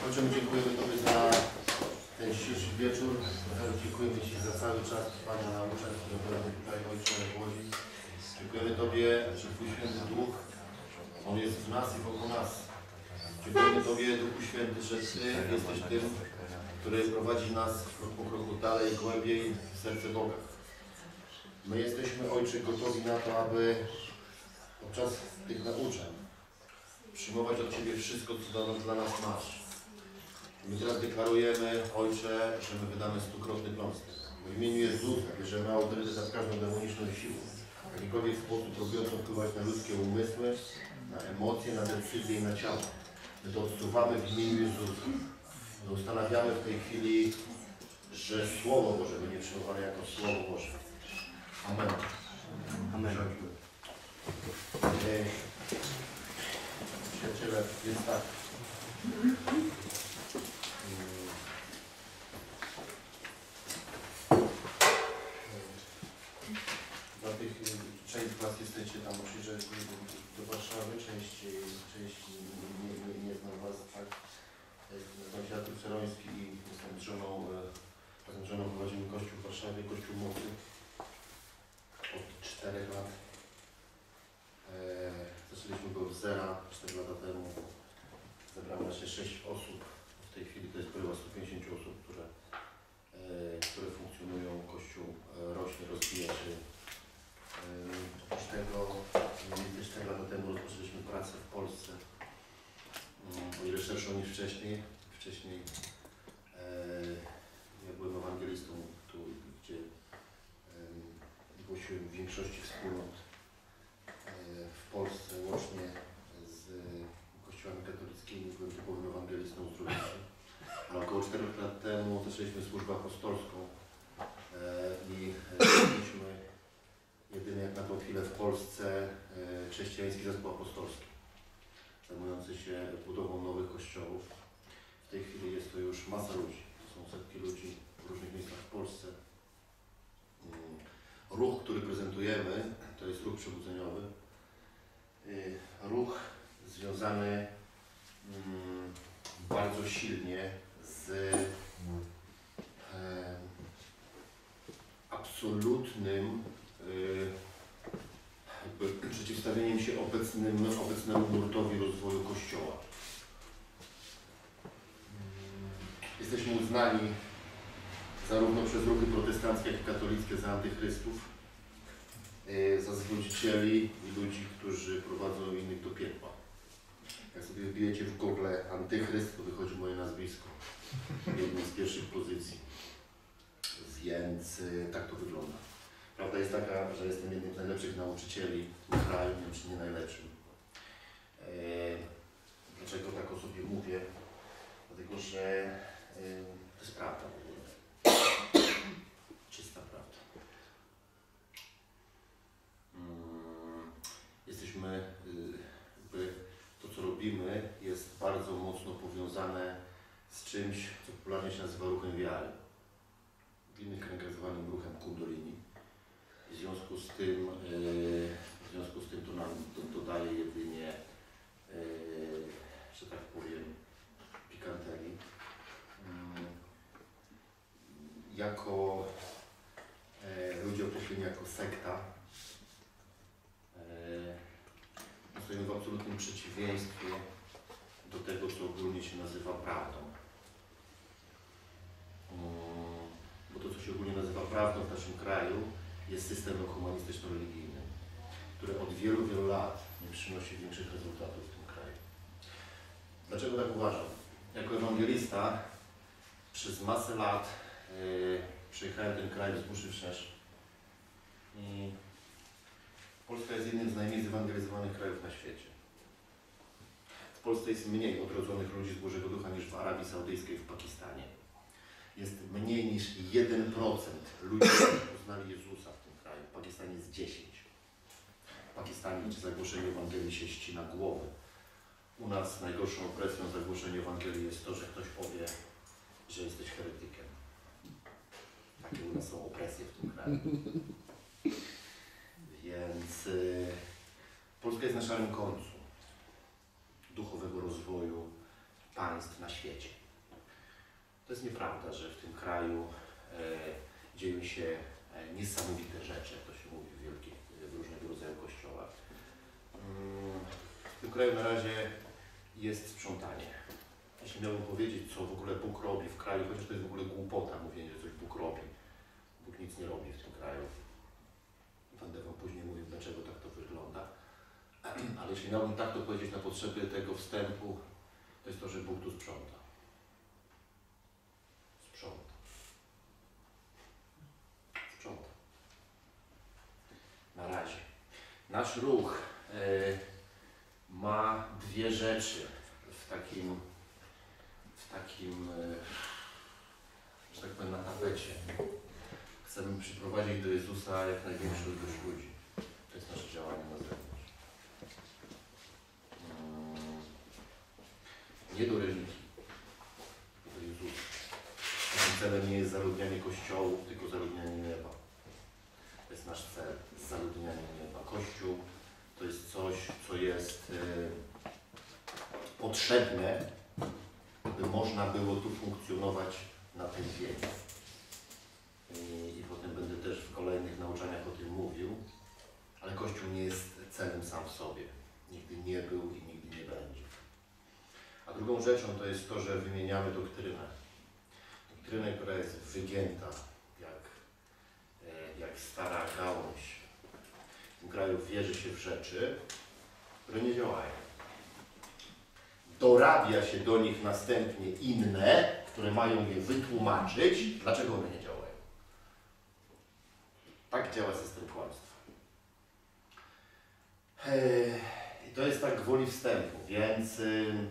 Ojcze, my dziękujemy Tobie za ten dzisiejszy wieczór. Dziękujemy Ci za cały czas Pana nauczania, które były tutaj, Ojcze, w Łodzi. Dziękujemy Tobie, że Twój Święty Duch, On jest w nas i wokół nas. Dziękujemy Tobie, Duchu Święty, że Ty jesteś tym, który prowadzi nas krok po kroku dalej, głębiej w serce Boga. My jesteśmy, Ojcze, gotowi na to, aby podczas tych nauczeń przyjmować od Ciebie wszystko, co dla nas masz. My teraz deklarujemy, Ojcze, że my wydamy 100-krotny kląstek. W imieniu Jezusa bierzemy autorytet nad każdą demoniczną siłą, w jakikolwiek sposób próbującą wpływać na ludzkie umysły, na emocje, na decyzje i na ciało. My to odsuwamy w imieniu Jezusa. My ustanawiamy w tej chwili, że Słowo Boże będzie przyjmowane jako Słowo Boże. Amen. Amen. Przyjaciele, jest tak. Dla tych, część z Was jesteście tam przyjeżdżać do Warszawy, część nie znam Was, tak? Nazywam się Artur Ceroński i jestem razem z żoną prowadzimy kościół w Warszawie, kościół mocy od 4 lat. Zaczęliśmy go od zera 4 lata temu. Zebrało się 6 osób. W tej chwili to jest była 150 osób, które funkcjonują. Kościół rośnie, rozwija się. Oprócz tego, mniej 4 lata temu rozpoczęliśmy pracę w Polsce. O ile szerszą niż wcześniej. Ja byłem ewangelistą tu, gdzie głosiłem w większości wspólnot w Polsce, łącznie z kościołami katolickimi, byłem typowym ewangelistą z Różnicy. Ale około 4 lat temu zaczęliśmy służbę apostolską i mieliśmy jedyny jak na tą chwilę w Polsce chrześcijański zespół apostolski, zajmujący się budową nowych kościołów. W tej chwili jest to już masa ludzi, to są setki ludzi w różnych miejscach w Polsce. Ruch, który prezentujemy, to jest ruch przebudzeniowy. Ruch związany bardzo silnie z absolutnym przeciwstawieniem się obecnemu nurtowi rozwoju Kościoła. Jesteśmy uznani zarówno przez ruchy protestanckie, jak i katolickie za antychrystów, za zwodzicieli i ludzi, którzy prowadzą innych do piekła. Jak sobie wbijecie w Google antychryst, to wychodzi moje nazwisko w jednej z pierwszych pozycji. Więc tak to wygląda. Prawda jest taka, że jestem jednym z najlepszych nauczycieli w tym kraju, nie wiem czy nie najlepszym. Dlaczego tak o sobie mówię? Dlatego, że to jest prawda w ogóle. Czysta prawda. Jesteśmy, to co robimy jest bardzo mocno powiązane z czymś, co popularnie się nazywa ruchem wiary. W innych kręgach zwanym ruchem Kundalini. W związku z tym to nam dodaje jedynie, że tak powiem, pikanterii. Jako ludzie określeni jako sekta stoimy w absolutnym przeciwieństwie do tego, co ogólnie się nazywa prawdą. Bo to, co się ogólnie nazywa prawdą w naszym kraju, jest systemem humanistyczno-religijnym, który od wielu, wielu lat nie przynosi większych rezultatów w tym kraju. Dlaczego tak uważam? Jako ewangelista przez masę lat przejechałem ten kraj wzdłuż i wszerz. I Polska jest jednym z najmniej zewangelizowanych krajów na świecie. W Polsce jest mniej odrodzonych ludzi z Bożego Ducha niż w Arabii Saudyjskiej, w Pakistanie. Jest mniej niż 1% ludzi, którzy poznali Jezusa w tym kraju. W Pakistanie jest 10%. W Pakistanie, gdzie zagłoszenie Ewangelii się ścina głowy. U nas najgorszą opresją zagłoszenia Ewangelii jest to, że ktoś powie, że jesteś heretykiem. Takie u nas są opresje w tym kraju. Więc Polska jest na szarym końcu duchowego rozwoju państw na świecie. To jest nieprawda, że w tym kraju dzieją się niesamowite rzeczy, jak to się mówi w różnego rodzaju kościołach. W tym kraju na razie jest sprzątanie. Jeśli miałbym powiedzieć, co w ogóle Bóg robi w kraju, chociaż to jest w ogóle głupota mówienie, że coś Bóg robi. Bóg nic nie robi w tym kraju. Będę wam później mówił, dlaczego tak to wygląda. Ale jeśli miałbym tak to powiedzieć na potrzeby tego wstępu, to jest to, że Bóg tu sprząta. Sprząta. Sprząta. Na razie. Nasz ruch ma dwie rzeczy w takim, że tak powiem, na tapecie. Chcemy przyprowadzić do Jezusa jak największą ilość ludzi. To jest nasze działanie na zewnątrz. Nie do religii, do Jezusa. Naszym celem nie jest zaludnianie kościołów, tylko zaludnianie nieba. To jest nasz cel, zaludnianie nieba. Kościół to jest coś, co jest potrzebne, by można było tu funkcjonować na tej ziemi. I potem będę też w kolejnych nauczaniach o tym mówił, ale Kościół nie jest celem sam w sobie. Nigdy nie był i nigdy nie będzie. A drugą rzeczą to jest to, że wymieniamy doktrynę. Doktrynę, która jest wygięta, jak stara gałąź. W tym kraju wierzy się w rzeczy, które nie działają. Dorabia się do nich następnie inne, które mają je wytłumaczyć, dlaczego one nie działają. Tak działa system kłamstwa. I to jest tak gwoli wstępu, więc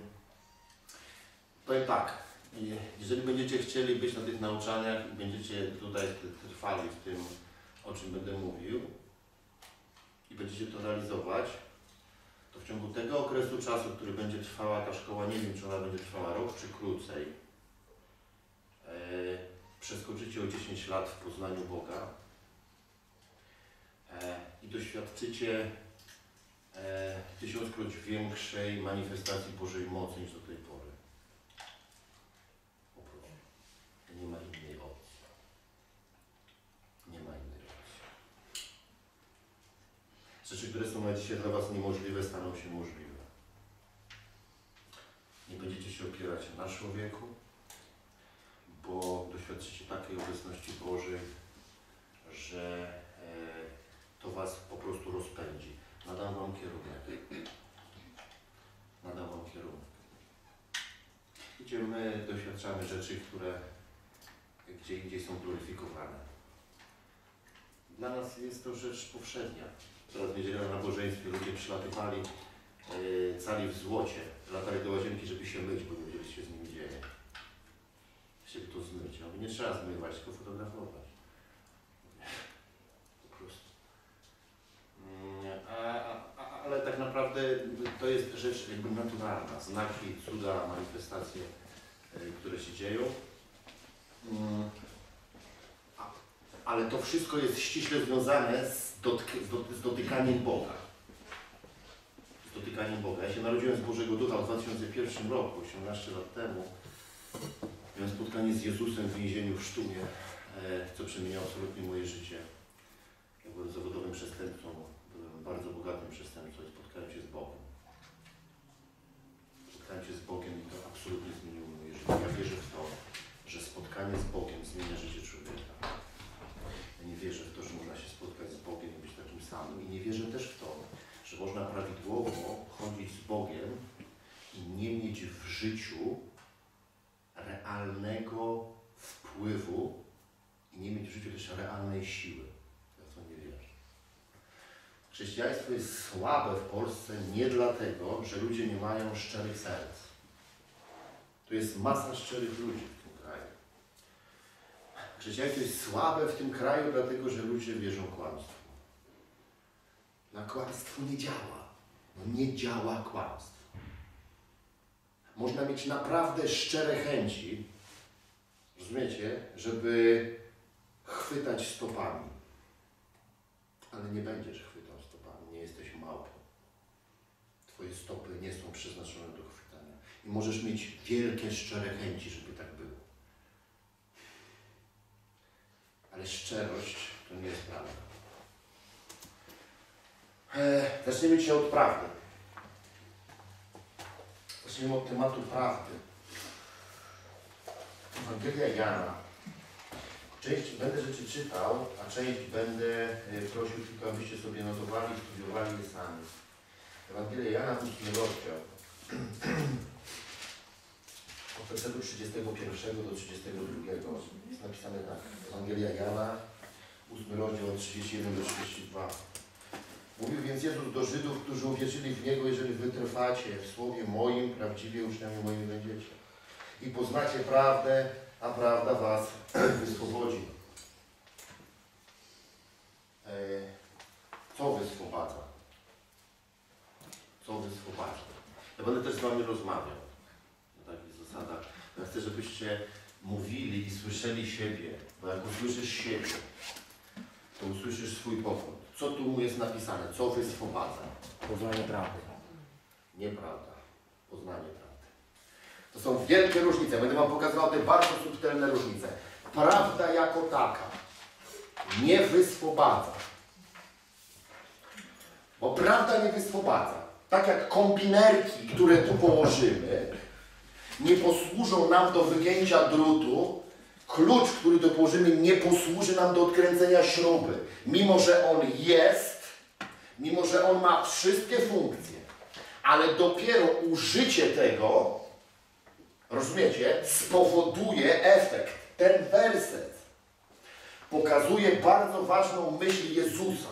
powiem tak, jeżeli będziecie chcieli być na tych nauczaniach i będziecie tutaj trwali w tym, o czym będę mówił i będziecie to realizować, to w ciągu tego okresu czasu, który będzie trwała ta szkoła, nie wiem, czy ona będzie trwała rok, czy krócej, przeskoczycie o 10 lat w poznaniu Boga i doświadczycie tysiąckroć większej manifestacji Bożej mocy niż do tej pory. Po prostu. Nie ma innej opcji. Nie ma innej opcji. Rzeczy, które są na dzisiaj dla was niemożliwe, staną się możliwe. Nie będziecie się opierać na człowieku, bo doświadczycie takiej obecności Bożej, że to was po prostu rozpędzi. Nadam wam kierunek. Nadam wam kierunek. Gdzie my doświadczamy rzeczy, które gdzie indziej są gloryfikowane. Dla nas jest to rzecz powszednia. Teraz w niedzielę na nabożeństwie ludzie przylatywali cali w złocie. Latali do łazienki, żeby się myć, bo nie wiedzieli, co się z nimi dzieje. Chcieli to zmyć. Ja mówię, nie trzeba zmywać, tylko fotografować. Po prostu. Ale tak naprawdę to jest rzecz jakby naturalna. Znaki, cuda, manifestacje, które się dzieją. Ale to wszystko jest ściśle związane z dotykaniem Boga. Z dotykaniem Boga. Ja się narodziłem z Bożego Ducha w 2001 roku, 18 lat temu. Miałem spotkanie z Jezusem w więzieniu w Sztumie, co przemieniało absolutnie moje życie. Ja byłem zawodowym przestępcą, byłem bardzo bogatym przestępcą i spotkałem się z Bogiem. Spotkałem się z Bogiem i to absolutnie zmieniło moje życie. Ja wierzę w to, że spotkanie z Bogiem zmienia życie człowieka. Ja nie wierzę w to, że można się spotkać z Bogiem i być takim samym. I nie wierzę też w to, że można prawidłowo chodzić z Bogiem i nie mieć w życiu realnego wpływu i nie mieć w życiu też realnej siły. Ja w to nie wierzę. Chrześcijaństwo jest słabe w Polsce nie dlatego, że ludzie nie mają szczerych serc. Tu jest masa szczerych ludzi w tym kraju. Chrześcijaństwo jest słabe w tym kraju dlatego, że ludzie wierzą kłamstwu. Na kłamstwo nie działa. No nie działa kłamstwo. Można mieć naprawdę szczere chęci, rozumiecie, żeby chwytać stopami. Ale nie będziesz chwytał stopami, nie jesteś małpą. Twoje stopy nie są przeznaczone do chwytania. I możesz mieć wielkie, szczere chęci, żeby tak było. zaczniemy dzisiaj od prawdy. Zaczniemy od tematu prawdy. Ewangelia Jana. Część będę rzeczy czytał, a część będę prosił tylko, abyście sobie notowali, studiowali je sami. Ewangelia Jana, 8 rozdział. Od wersetu 31 do 32 jest napisane tak. Ewangelia Jana, 8 rozdział od 31 do 32. Mówił więc Jezus do Żydów, którzy uwierzyli w Niego, jeżeli wytrwacie w słowie moim, prawdziwie uczniami moimi będziecie. I poznacie prawdę, a prawda was wyswobodzi. Co wyswobadza? Co wyswobadza? Ja będę też z wami rozmawiał na takich zasadach. Ja chcę, żebyście mówili i słyszeli siebie, bo jak usłyszysz siebie, to usłyszysz swój pogląd. Co tu jest napisane? Co wyswobadza? Poznanie prawdy. Nieprawda. Poznanie prawdy. To są wielkie różnice. Będę wam pokazywał te bardzo subtelne różnice. Prawda jako taka nie wyswobadza. Bo prawda nie wyswobadza. Tak jak kombinerki, które tu położymy, nie posłużą nam do wygięcia drutu, klucz, który tu położymy, nie posłuży nam do odkręcenia śruby. Mimo że on jest, mimo że on ma wszystkie funkcje, ale dopiero użycie tego, rozumiecie, spowoduje efekt. Ten werset pokazuje bardzo ważną myśl Jezusa.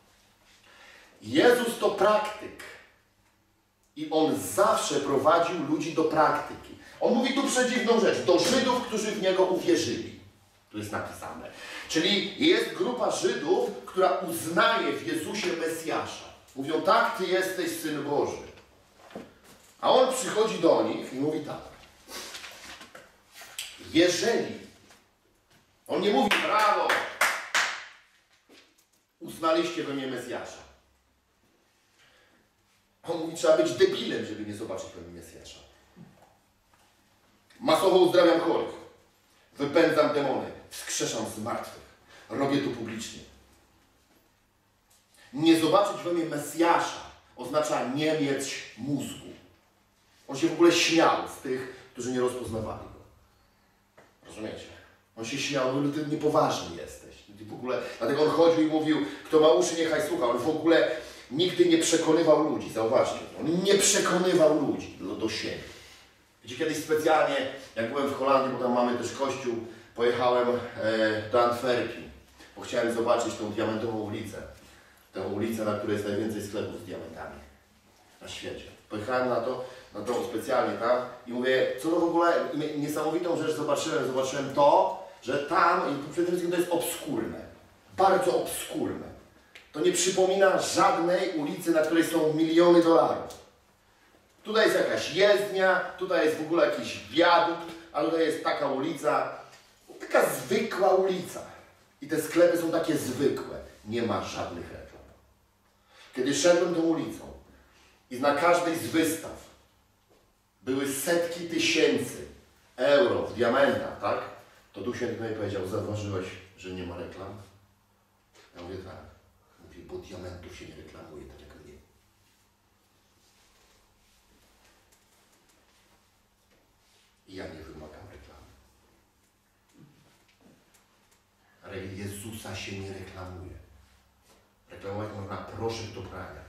Jezus to praktyk i On zawsze prowadził ludzi do praktyki. On mówi tu przedziwną rzecz, do Żydów, którzy w Niego uwierzyli. Tu jest napisane. Czyli jest grupa Żydów, która uznaje w Jezusie Mesjasza. Mówią, tak, Ty jesteś Syn Boży. A On przychodzi do nich i mówi tak. Jeżeli, On nie mówi, brawo, uznaliście we mnie Mesjasza. On mówi, trzeba być debilem, żeby nie zobaczyć we mnie Mesjasza. Masowo uzdrawiam chorych, wypędzam demony, wskrzeszam z martwych, robię to publicznie. Nie zobaczyć we mnie Mesjasza oznacza nie mieć mózgu. On się w ogóle śmiał z tych, którzy nie rozpoznawali go. Rozumiecie? On się śmiał, no ty niepoważny jesteś. Ty w ogóle, dlatego on chodził i mówił, kto ma uszy, niechaj słucha. On w ogóle nigdy nie przekonywał ludzi, zauważcie. On nie przekonywał ludzi do siebie. Wiecie, kiedyś specjalnie, jak byłem w Holandii, bo tam mamy też kościół, pojechałem do Antwerpii, bo chciałem zobaczyć tą diamentową ulicę. Tę ulicę, na której jest najwięcej sklepów z diamentami na świecie. Pojechałem na to specjalnie tam i mówię, co to w ogóle, niesamowitą rzecz zobaczyłem to, że tam, przede wszystkim to jest obskurne, bardzo obskurne. To nie przypomina żadnej ulicy, na której są miliony dolarów. Tutaj jest jakaś jezdnia, tutaj jest w ogóle jakiś wiadukt, a tutaj jest taka ulica, taka zwykła ulica. I te sklepy są takie zwykłe, nie ma żadnych reklam. Kiedy szedłem tą ulicą i na każdej z wystaw były setki tysięcy euro w diamentach, tak? To Duch Święty mi powiedział, zauważyłeś, że nie ma reklam? Ja mówię tak. Mówi, bo diamentów się nie reklamuje, tak jak mnie. I ja nie wymagam reklamy. Jezusa się nie reklamuje. Reklamować można proszek do prania.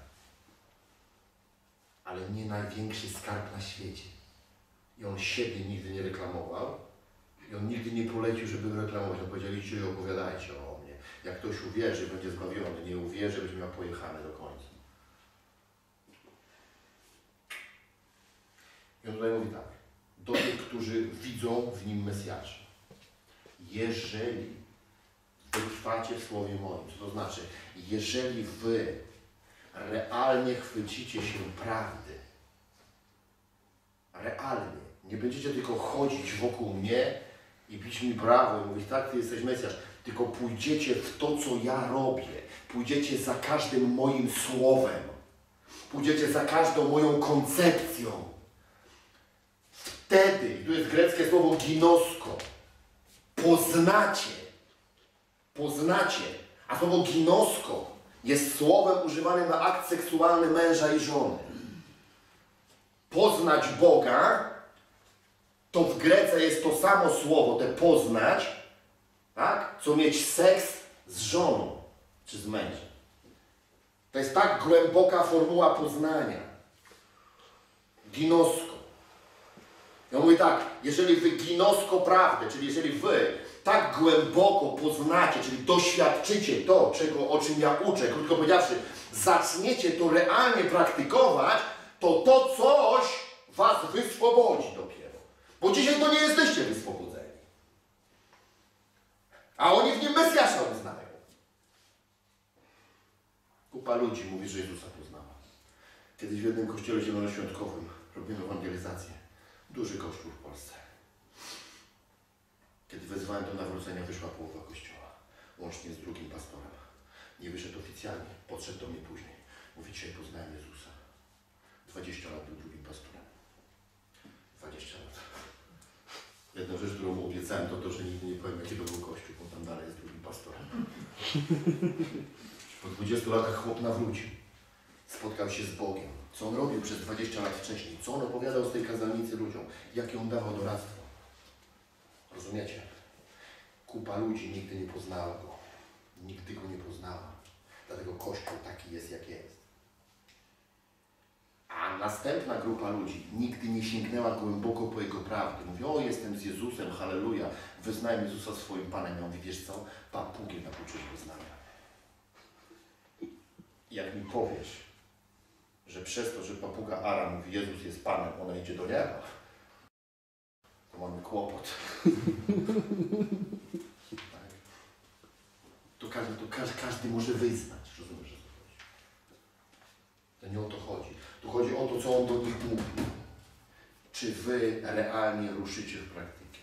Ale nie największy skarb na świecie. I On siebie nigdy nie reklamował. I On nigdy nie polecił, żeby reklamować. On powiedział, idźcie i opowiadajcie o mnie. Jak ktoś uwierzy, będzie zbawiony. Nie uwierzy, będzie miał pojechane do końca. I On tutaj mówi tak. Do tych, którzy widzą w Nim Mesjasza. Jeżeli wytrwacie w Słowie moim, co to znaczy? Jeżeli wy realnie chwycicie się prawdy, realnie, nie będziecie tylko chodzić wokół mnie i bić mi brawo i mówić, tak, Ty jesteś Mesjasz, tylko pójdziecie w to, co ja robię, pójdziecie za każdym moim słowem, pójdziecie za każdą moją koncepcją. Wtedy, i tu jest greckie słowo ginosko, poznacie, a słowo ginosko Jest słowem używanym na akt seksualny męża i żony. Poznać Boga, to w Grece jest to samo słowo, te poznać, tak? Co mieć seks z żoną, czy z mężem. To jest tak głęboka formuła poznania. Ginosko. Ja mówię tak, jeżeli wy ginosko prawdę, czyli jeżeli wy tak głęboko poznacie, czyli doświadczycie to, o czym ja uczę, krótko powiedziawszy, zaczniecie to realnie praktykować, to coś was wyswobodzi dopiero. Bo dzisiaj to nie jesteście wyswobodzeni. A oni w nim Mesjasza uznają. Kupa ludzi mówi, że Jezusa poznała. Kiedyś w jednym kościele zielonoświątkowym robiono ewangelizację. Duży kościół w Polsce. Kiedy wezwałem do nawrócenia, wyszła połowa kościoła. Łącznie z drugim pastorem. Nie wyszedł oficjalnie. Podszedł do mnie później. Mówi, dzisiaj poznałem Jezusa. 20 lat był drugim pastorem. 20 lat. Jedna rzecz, którą mu obiecałem, to, że nigdy nie powiem, jaki to był kościół, bo tam dalej jest drugim pastorem. Po 20 latach chłop nawrócił. Spotkał się z Bogiem. Co on robił przez 20 lat wcześniej? Co on opowiadał z tej kazalnicy ludziom? Jakie on dawał doradztwo? Rozumiecie? Kupa ludzi nigdy nie poznała Go. Nigdy Go nie poznała. Dlatego Kościół taki jest, jak jest. A następna grupa ludzi nigdy nie sięgnęła głęboko po Jego prawdy. Mówi, o, jestem z Jezusem, halleluja. Wyznałem Jezusa swoim Panem. Ja mówię, wiesz co? Papugiem nauczysz wyznania. Jak mi powiesz, że przez to, że papuga Ara mówi, Jezus jest Panem, ona idzie do nieba, to mamy kłopot. Tak? Każdy może wyznać. Rozumiesz, o co chodzi? To nie o to chodzi. Tu chodzi o to, co on do nich mówi. Czy wy realnie ruszycie w praktykę?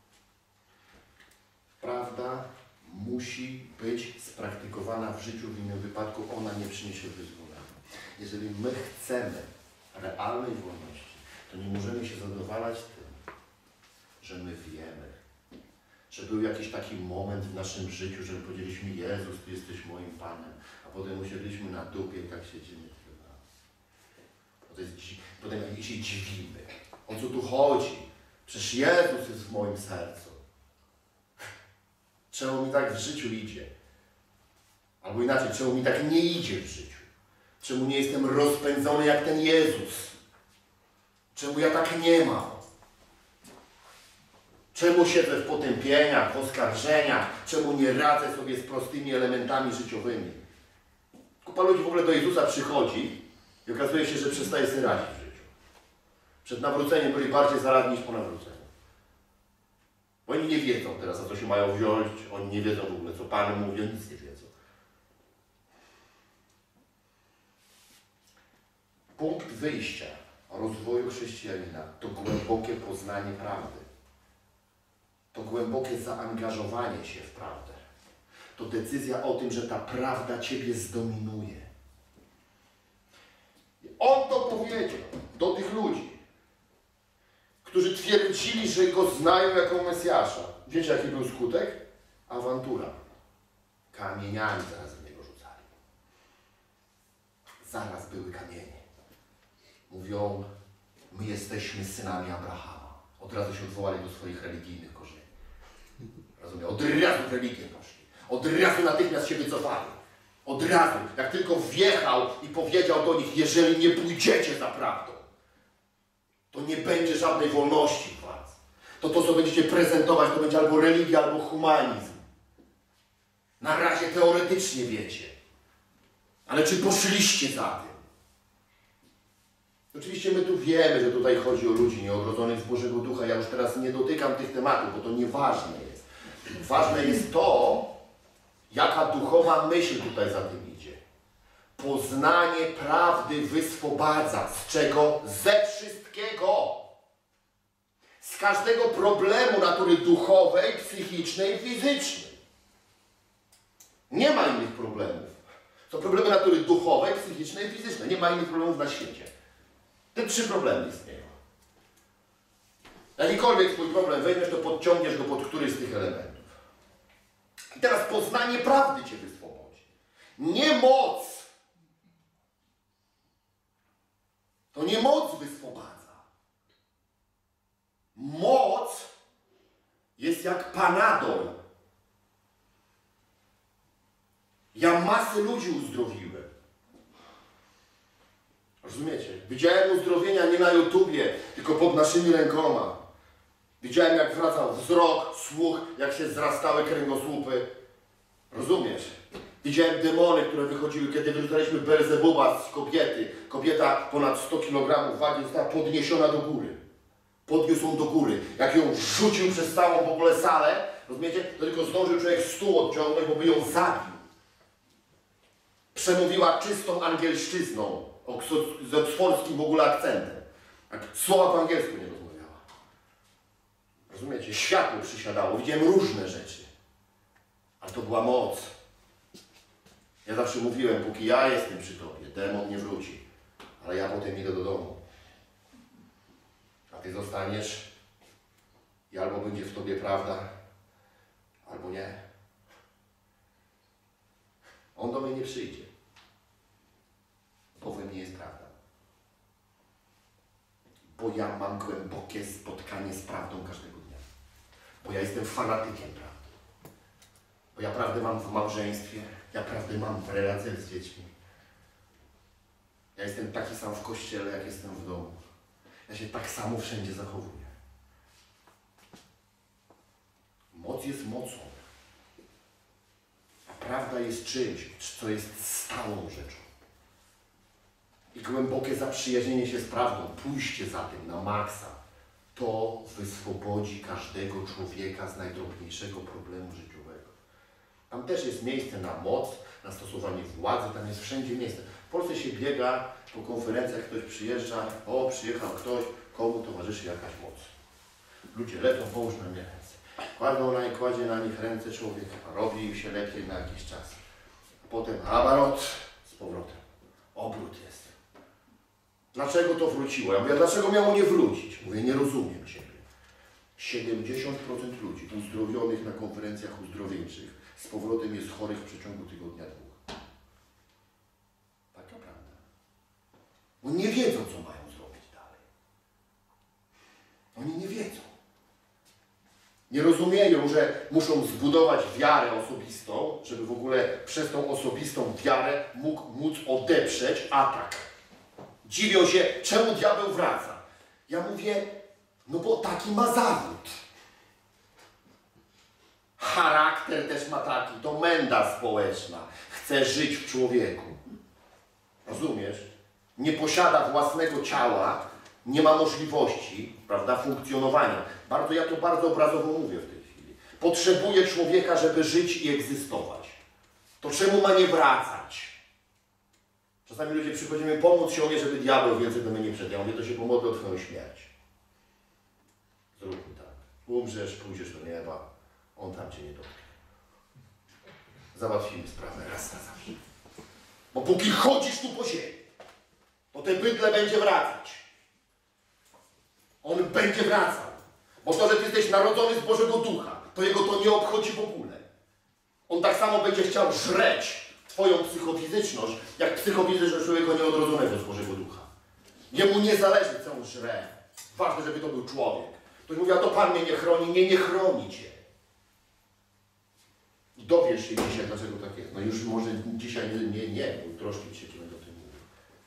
Prawda musi być spraktykowana w życiu, w innym wypadku ona nie przyniesie wyzwolenia. Jeżeli my chcemy realnej wolności, to nie możemy się zadowalać tym, że my wiemy, że był jakiś taki moment w naszym życiu, że powiedzieliśmy, Jezus, Ty jesteś moim Panem, a potem usiedliśmy na dupie i tak siedzimy. Potem się dziwimy. O co tu chodzi? Przecież Jezus jest w moim sercu. Czemu mi tak w życiu idzie? Albo inaczej, czemu mi tak nie idzie w życiu? Czemu nie jestem rozpędzony jak ten Jezus? Czemu ja tak nie mam? Czemu siedzę w potępieniach, w oskarżeniach? Czemu nie radzę sobie z prostymi elementami życiowymi? Kupa ludzi w ogóle do Jezusa przychodzi i okazuje się, że przestaje sobie radzić w życiu. Przed nawróceniem byli bardziej zaradni niż po nawróceniu. Oni nie wiedzą teraz, za co się mają wziąć, oni nie wiedzą w ogóle, co Pan mówi, oni nic nie wiedzą. Punkt wyjścia rozwoju chrześcijanina to głębokie poznanie prawdy. To głębokie zaangażowanie się w prawdę. To decyzja o tym, że ta prawda Ciebie zdominuje. On to powiedział do tych ludzi, którzy twierdzili, że Go znają jako Mesjasza. Wiecie, jaki był skutek? Awantura. Kamieniami zaraz w Niego rzucali. Zaraz były kamienie. Mówią, my jesteśmy synami Abrahama. Od razu się odwołali do swoich religijnych korzeni. Rozumiem? Od razu w religię poszli. Od razu natychmiast się wycofali. Od razu, jak tylko wjechał i powiedział do nich, jeżeli nie pójdziecie za prawdą, to nie będzie żadnej wolności w was. To, co będziecie prezentować, to będzie albo religia, albo humanizm. Na razie teoretycznie wiecie. Ale czy poszliście za tym? Oczywiście my tu wiemy, że tutaj chodzi o ludzi nieodrodzonych z Bożego Ducha. Ja już teraz nie dotykam tych tematów, bo to nieważne jest. Ważne jest to, jaka duchowa myśl tutaj za tym idzie. Poznanie prawdy wyswobadza. Z czego? Ze wszystkiego. Z każdego problemu natury duchowej, psychicznej, fizycznej. Nie ma innych problemów. Są problemy natury duchowej, psychicznej i fizycznej. Nie ma innych problemów na świecie. Te 3 problemy istnieją. Jakikolwiek swój problem weźmiesz, to podciągniesz go pod któryś z tych elementów. I teraz poznanie prawdy Cię wyswobodzi. Nie moc. To nie moc wyswobadza. Moc jest jak Panadol. Ja masę ludzi uzdrowiłem. Rozumiecie? Widziałem uzdrowienia nie na YouTubie, tylko pod naszymi rękoma. Widziałem, jak wracał wzrok, słuch, jak się zrastały kręgosłupy. Rozumiesz? Widziałem demony, które wychodziły, kiedy wyrzucaliśmy Belzebuba z kobiety. Kobieta ponad 100 kg wagi została podniesiona do góry. Podniósł ją do góry. Jak ją rzucił przez całą w ogóle salę, rozumiecie? To tylko zdążył człowiek stół odciągnąć, bo by ją zabił. Przemówiła czystą angielszczyzną, z oksfordzkim w ogóle akcentem. Tak, słowa po angielsku nie rozmawiała. Rozumiecie? Światło przysiadało, widziałem różne rzeczy. Ale to była moc. Ja zawsze mówiłem, póki ja jestem przy tobie, demon nie wróci. Ale ja potem idę do domu. A ty zostaniesz i albo będzie w tobie prawda, albo nie. On do mnie nie przyjdzie. Bo we mnie jest prawda. Bo ja mam głębokie spotkanie z prawdą każdego dnia. Bo ja jestem fanatykiem prawdy. Bo ja prawdę mam w małżeństwie, ja prawdę mam w relacjach z dziećmi. Ja jestem taki sam w kościele, jak jestem w domu. Ja się tak samo wszędzie zachowuję. Moc jest mocą. A prawda jest czymś, co jest stałą rzeczą. I głębokie zaprzyjaźnienie się z prawdą, pójście za tym na maksa, to wyswobodzi każdego człowieka z najdrobniejszego problemu życiowego. Tam też jest miejsce na moc, na stosowanie władzy, tam jest wszędzie miejsce. W Polsce się biega po konferencjach, ktoś przyjeżdża, o, przyjechał ktoś, komu towarzyszy jakaś moc. Ludzie lecą, połóż na mnie ręce. Kładzie na nich ręce człowiek, robi im się lepiej na jakiś czas. A potem abarot z powrotem. Obrót jest. Dlaczego to wróciło? Ja mówię, dlaczego miało nie wrócić? Mówię, nie rozumiem Ciebie. 70% ludzi uzdrowionych na konferencjach uzdrowieńczych z powrotem jest chorych w przeciągu tygodnia, dwóch. Taka prawda. Bo nie wiedzą, co mają zrobić dalej. Oni nie wiedzą. Nie rozumieją, że muszą zbudować wiarę osobistą, żeby w ogóle przez tą osobistą wiarę móc odeprzeć atak. Dziwią się, czemu diabeł wraca. Ja mówię, no bo taki ma zawód. Charakter też ma taki, to menda społeczna. Chce żyć w człowieku. Rozumiesz? Nie posiada własnego ciała, nie ma możliwości, prawda, funkcjonowania. Ja to bardzo obrazowo mówię w tej chwili. Potrzebuje człowieka, żeby żyć i egzystować. To czemu ma nie wracać? Czasami ludzie przychodzimy pomóc się mnie, żeby diabeł więcej do mnie nie wszedł. Ja mówię, to się pomodlę o twoją śmierć. Zróbmy tak. Umrzesz, pójdziesz do nieba, on tam cię nie dotknie. Załatwimy sprawę raz na zawsze. Bo póki chodzisz tu po ziemi, to te bydle będzie wracać. On będzie wracał. Bo to, że ty jesteś narodzony z Bożego Ducha, to jego to nie obchodzi w ogóle. On tak samo będzie chciał żreć twoją psychofizyczność, jak psychofizyczność człowieka nieodrodzonego z Bożego Ducha. Jemu nie zależy, co on żre. Ważne, żeby to był człowiek. Ktoś mówi, a to Pan mnie nie chroni. Nie chroni cię. Dowiesz się dzisiaj, dlaczego tak jest. No już może dzisiaj nie, bo troszkę ci się będę o tym mówił.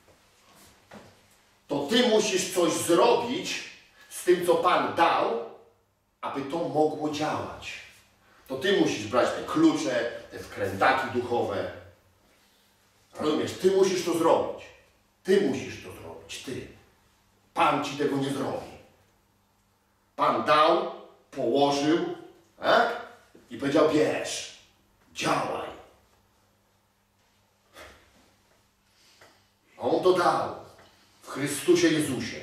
To ty musisz coś zrobić z tym, co Pan dał, aby to mogło działać. To ty musisz brać te klucze, te wkrętaki duchowe. Rozumiesz? Ty musisz to zrobić. Ty musisz to zrobić. Ty. Pan ci tego nie zrobi. Pan dał, położył, tak? I powiedział, bierz, działaj. A on to dał w Chrystusie Jezusie.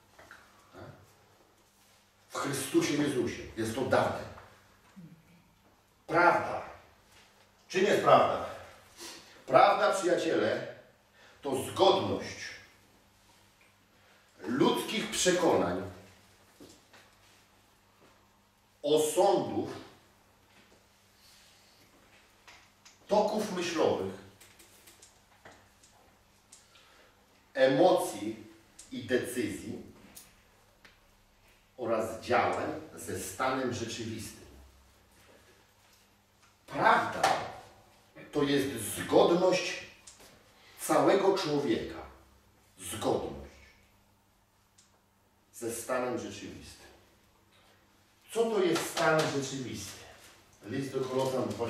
W Chrystusie Jezusie jest to dane. Prawda. Czym jest prawda? Prawda, przyjaciele, to zgodność ludzkich przekonań, osądów, toków myślowych emocji i decyzji oraz działań ze stanem rzeczywistym. Prawda to jest zgodność całego człowieka. Zgodność ze stanem rzeczywistym. Co to jest stan rzeczywisty? List do Kolosan 2,17.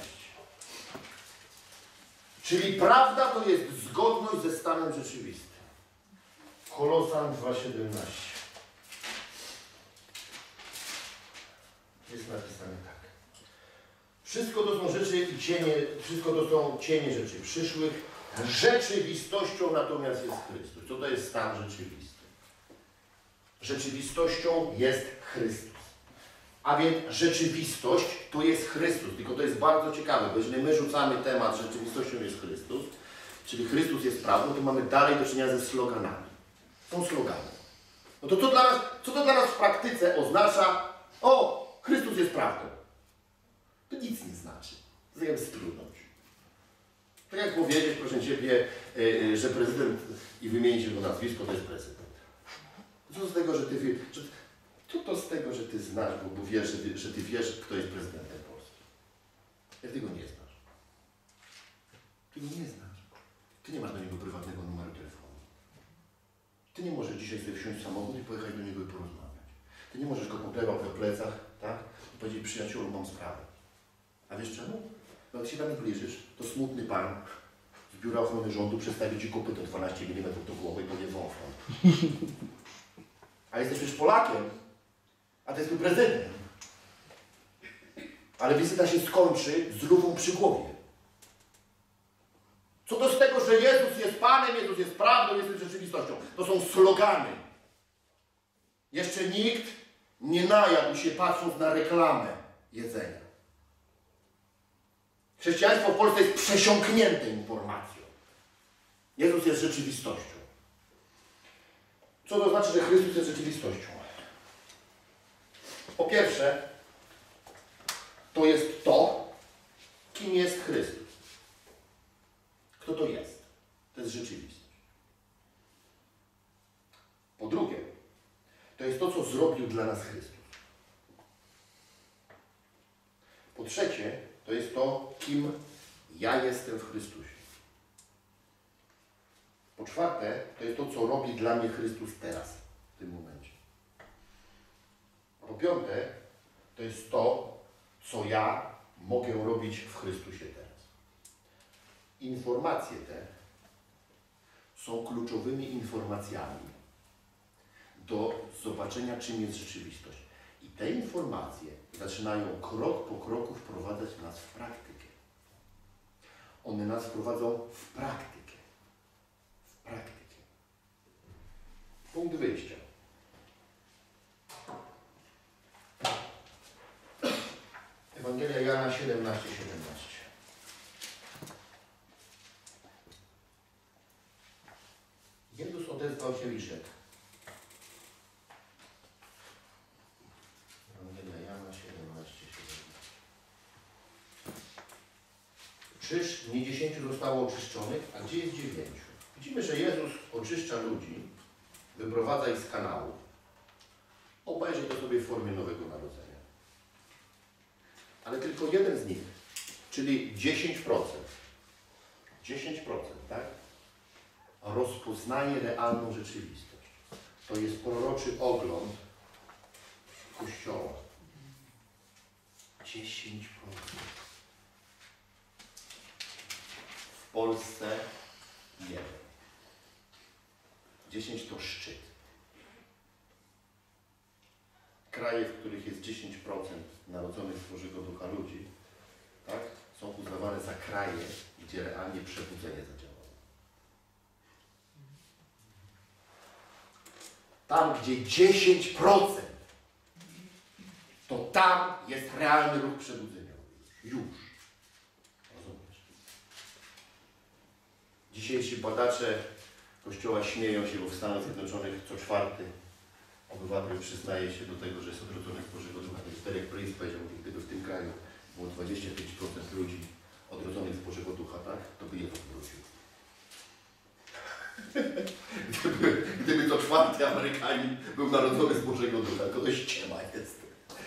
Czyli prawda to jest zgodność ze stanem rzeczywistym. Kolosan 2,17. Jest napisane tak. Wszystko to są rzeczy i cienie, wszystko to są cienie rzeczy przyszłych. Rzeczywistością natomiast jest Chrystus. Co to jest stan rzeczywisty? Rzeczywistością jest Chrystus. A więc rzeczywistość to jest Chrystus. Tylko to jest bardzo ciekawe, bo jeżeli my rzucamy temat rzeczywistością jest Chrystus, czyli Chrystus jest prawdą, to mamy dalej do czynienia ze sloganami. Są slogany. No to co to dla nas w praktyce oznacza? O, Chrystus jest prawdą. To nic nie znaczy. Zajemy splunąć. Tak jak powiedzieć, proszę Ciebie, że prezydent i wymienić jego nazwisko, to jest prezydent. Co z tego, że ty co to z tego, że ty znasz, bo wiesz, że ty wiesz, kto jest prezydentem Polski? Jak ty go nie znasz? Ty go nie znasz. Ty nie masz do niego prywatnego numeru telefonu. Ty nie możesz dzisiaj sobie wsiąść w samochód i pojechać do niego i porozmawiać. Ty nie możesz go poklepać we plecach, tak? I powiedzieć, przyjacielu, mam sprawę. A wiesz czemu? No jak się tam zbliżysz, to smutny pan z Biura Ochrony Rządu przedstawi ci kopyto 12 mm do głowy i powie wąfrąd. A jesteś już Polakiem, a to jest twój prezydent. Ale wizyta się skończy z lufą przy głowie. Co to z tego, że Jezus jest Panem, Jezus jest prawdą, jest rzeczywistością? To są slogany. Jeszcze nikt nie najadł się patrząc na reklamę jedzenia. Chrześcijaństwo w Polsce jest przesiąknięte informacją. Jezus jest rzeczywistością. Co to znaczy, że Chrystus jest rzeczywistością? Po pierwsze, to jest to, kim jest Chrystus. Kto to jest? To jest rzeczywistość. Po drugie, to jest to, co zrobił dla nas Chrystus. Po trzecie, to jest to, kim ja jestem w Chrystusie. Po czwarte, to jest to, co robi dla mnie Chrystus teraz, w tym momencie. A po piąte, to jest to, co ja mogę robić w Chrystusie teraz. Informacje te są kluczowymi informacjami do zobaczenia, czym jest rzeczywistość. I te informacje zaczynają krok po kroku wprowadzać nas w praktykę. One nas wprowadzą w praktykę. W praktykę. Punkt wyjścia. Ewangelia Jana 17:17. Jezus odezwał się i rzekł. Ewangelia Jana 17:17. Czyż nie 10 zostało oczyszczonych, a gdzie jest 9? Widzimy, że Jezus oczyszcza ludzi, wyprowadza ich z kanału. Obejrzy to sobie w formie nowego narodzenia. Ale tylko jeden z nich, czyli 10%, tak? Rozpoznaje realną rzeczywistość. To jest proroczy ogląd Kościoła. 10%. W Polsce 1. 10 to szczyt. Kraje, w których jest 10% narodzonych z Bożego Ducha ludzi, tak, są uznawane za kraje, gdzie realnie przebudzenie zadziałało. Tam, gdzie 10%, to tam jest realny ruch przebudzenia. Już. Rozumiesz? Dzisiejsi badacze Kościoła śmieją się, bo w Stanach Zjednoczonych co czwarty obywatel przyznaje się do tego, że jest odrodzony z Bożego Ducha. Derek Prince powiedział, że gdyby w tym kraju było 25% ludzi odrodzonych z Bożego Ducha, tak, to by je odwrócił. Gdyby to czwarty Amerykanin był narodzony z Bożego Ducha, to dość ściema jest.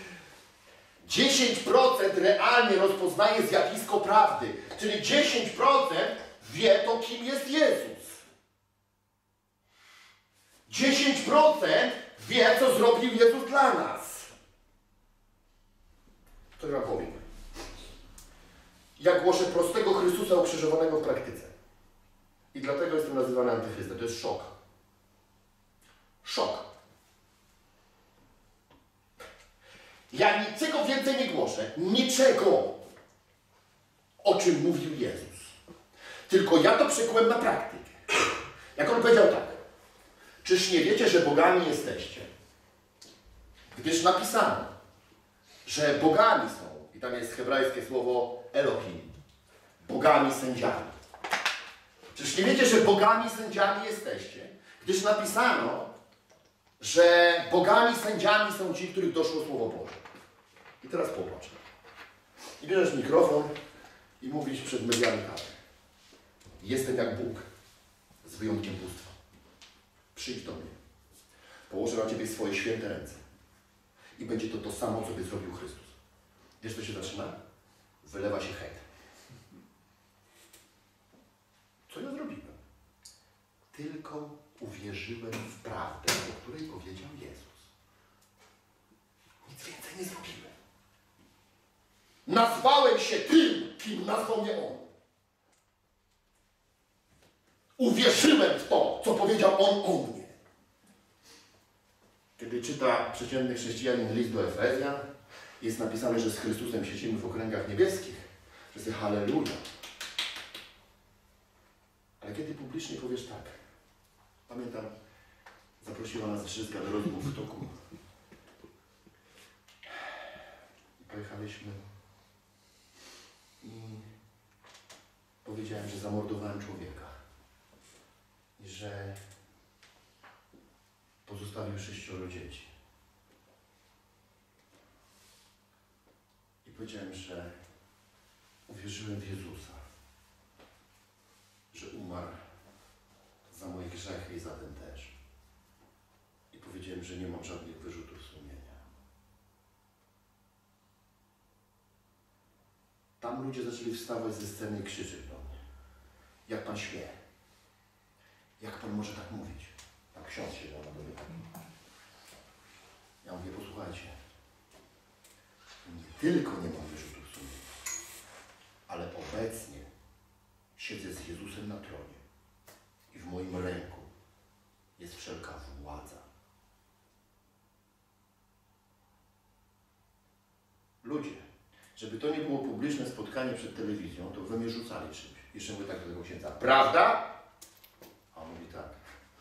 10% realnie rozpoznaje zjawisko prawdy, czyli 10% wie to, kim jest Jezus. 10% wie, co zrobił Jezus dla nas. To ja powiem. Ja głoszę prostego Chrystusa ukrzyżowanego w praktyce. I dlatego jestem nazywany antychrystem. To jest szok. Szok. Ja niczego więcej nie głoszę. Niczego, o czym mówił Jezus. Tylko ja to przekułem na praktykę. Jak on powiedział tak. Czyż nie wiecie, że bogami jesteście? Gdyż napisano, że bogami są, i tam jest hebrajskie słowo Elohim, bogami sędziami. Czyż nie wiecie, że bogami sędziami jesteście? Gdyż napisano, że bogami sędziami są ci, których doszło Słowo Boże. I teraz popatrz. I bierzesz mikrofon i mówisz przed mediami tak. Jestem jak Bóg, z wyjątkiem bóstwa. Przyjdź do mnie. Położę na ciebie swoje święte ręce. I będzie to to samo, co by zrobił Chrystus. Wiesz, co się zaczyna? Wylewa się hejt. Co ja zrobiłem? Tylko uwierzyłem w prawdę, o której powiedział Jezus. Nic więcej nie zrobiłem. Nazwałem się tym, kim nazwał mnie On. Uwierzyłem w to, co powiedział On o mnie. Kiedy czyta przeciętny chrześcijanin list do Efezjan, jest napisane, że z Chrystusem siedzimy w okręgach niebieskich. Wszyscy halleluja. Ale kiedy publicznie powiesz tak, pamiętam, zaprosiła nas Drzyzga do rozmów w toku. I pojechaliśmy i powiedziałem, że zamordowałem człowieka i że pozostawił 6 dzieci. I powiedziałem, że uwierzyłem w Jezusa, że umarł za moje grzechy i za ten też. I powiedziałem, że nie mam żadnych wyrzutów sumienia. Tam ludzie zaczęli wstawać ze sceny i krzyczeć do mnie. Jak pan śmie? Jak pan może tak mówić? Tam ksiądz siedział na dole. Ja mówię, posłuchajcie. Nie tylko nie mam wyrzutów sumienia, ale obecnie siedzę z Jezusem na tronie i w moim ręku jest wszelka władza. Ludzie, żeby to nie było publiczne spotkanie przed telewizją, to wy mnie rzucali czymś. Jeszcze mówię tak do tego księdza. Prawda? A on mówi tak.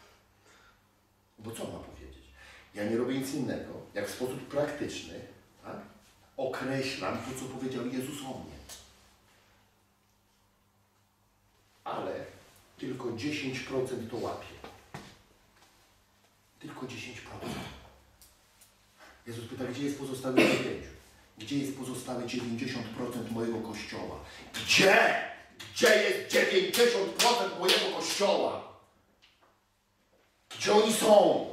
Bo co ma powiedzieć? Ja nie robię nic innego, jak w sposób praktyczny, tak? Określam to, co powiedział Jezus o mnie. Ale tylko 10% to łapie. Tylko 10%. Jezus pyta, gdzie jest pozostałe 9%? Gdzie jest pozostałe 90% mojego Kościoła? Gdzie? Gdzie jest 90% mojego Kościoła? Gdzie oni są?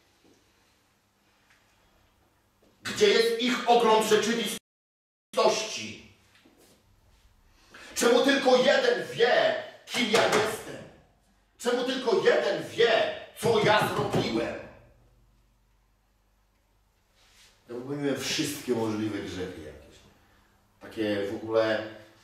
Gdzie jest ich ogląd rzeczywistości? Czemu tylko jeden wie, kim ja jestem? Czemu tylko jeden wie, co ja zrobiłem? Ja popełniłem wszystkie możliwe grzechy jakieś. Takie w ogóle...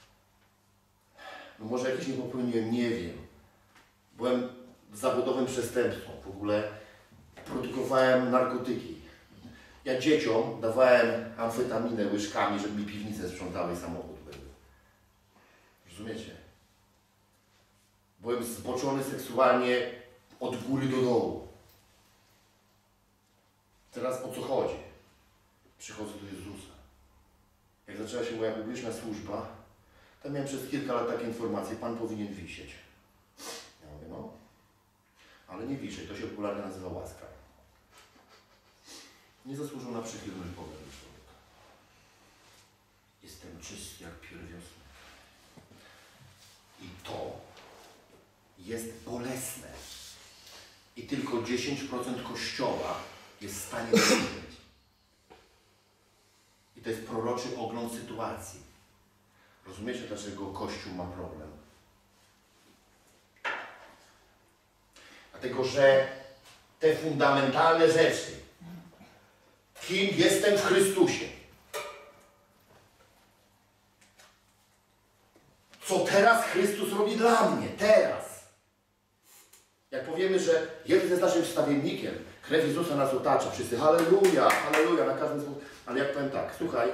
No może jakieś nie popełniłem, nie wiem. Byłem zawodowym przestępcą. W ogóle produkowałem narkotyki. Ja dzieciom dawałem amfetaminę łyżkami, żeby mi piwnicę sprzątały i samochód był. Rozumiecie? Byłem zboczony seksualnie od góry do dołu. Teraz o co chodzi? Przychodzę do Jezusa. Jak zaczęła się moja publiczna służba, to miałem przez kilka lat takie informacje, pan powinien wisieć. Ja mówię, no, ale nie wiszę, to się popularnie nazywa łaska. Nie zasłużył na przychylność Boga do człowieka. Jestem czysty jak piór wiosny. I to jest bolesne. i tylko 10% Kościoła jest w stanie myśleć. I to jest proroczy ogląd sytuacji. Rozumiecie, dlaczego Kościół ma problem? Dlatego, że te fundamentalne rzeczy, kim jestem w Chrystusie, co teraz Chrystus robi dla mnie, teraz. Jak powiemy, że Jezus jest naszym wstawiennikiem, krew Jezusa nas otacza, wszyscy halleluja, halleluja, na każdym słowie. Ale jak powiem tak, słuchaj,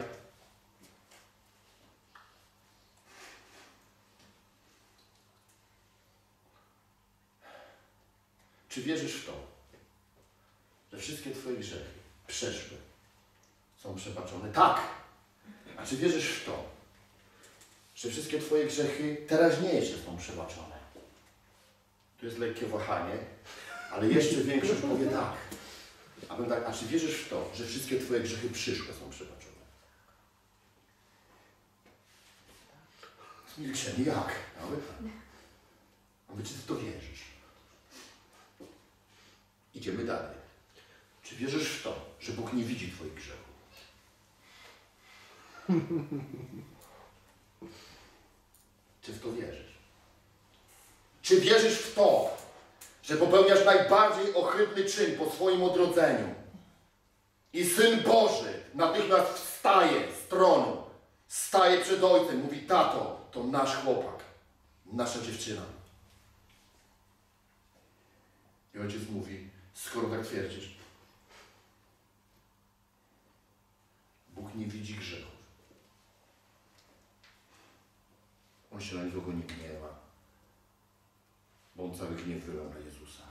czy wierzysz w to, że wszystkie Twoje grzechy przeszłe są przebaczone? Tak. A czy wierzysz w to, że wszystkie Twoje grzechy teraźniejsze są przebaczone? Tu jest lekkie wahanie, ale jeszcze większość powie tak. A powiem tak, a czy wierzysz w to, że wszystkie Twoje grzechy przyszłe są przebaczone? Milczenie, jak? A my, czy Ty w to wierzysz? Idziemy dalej. Czy wierzysz w to, że Bóg nie widzi Twoich grzechów? Czy w to wierzysz? Czy wierzysz w to, że popełniasz najbardziej ohydny czyn po swoim odrodzeniu i Syn Boży natychmiast wstaje z tronu, staje przed Ojcem, mówi: tato, to nasz chłopak, nasza dziewczyna. I Ojciec mówi: skoro tak twierdzisz, Bóg nie widzi grzechów. On się na nikogo nie gniewa, bo On cały gniew wylał na Jezusa.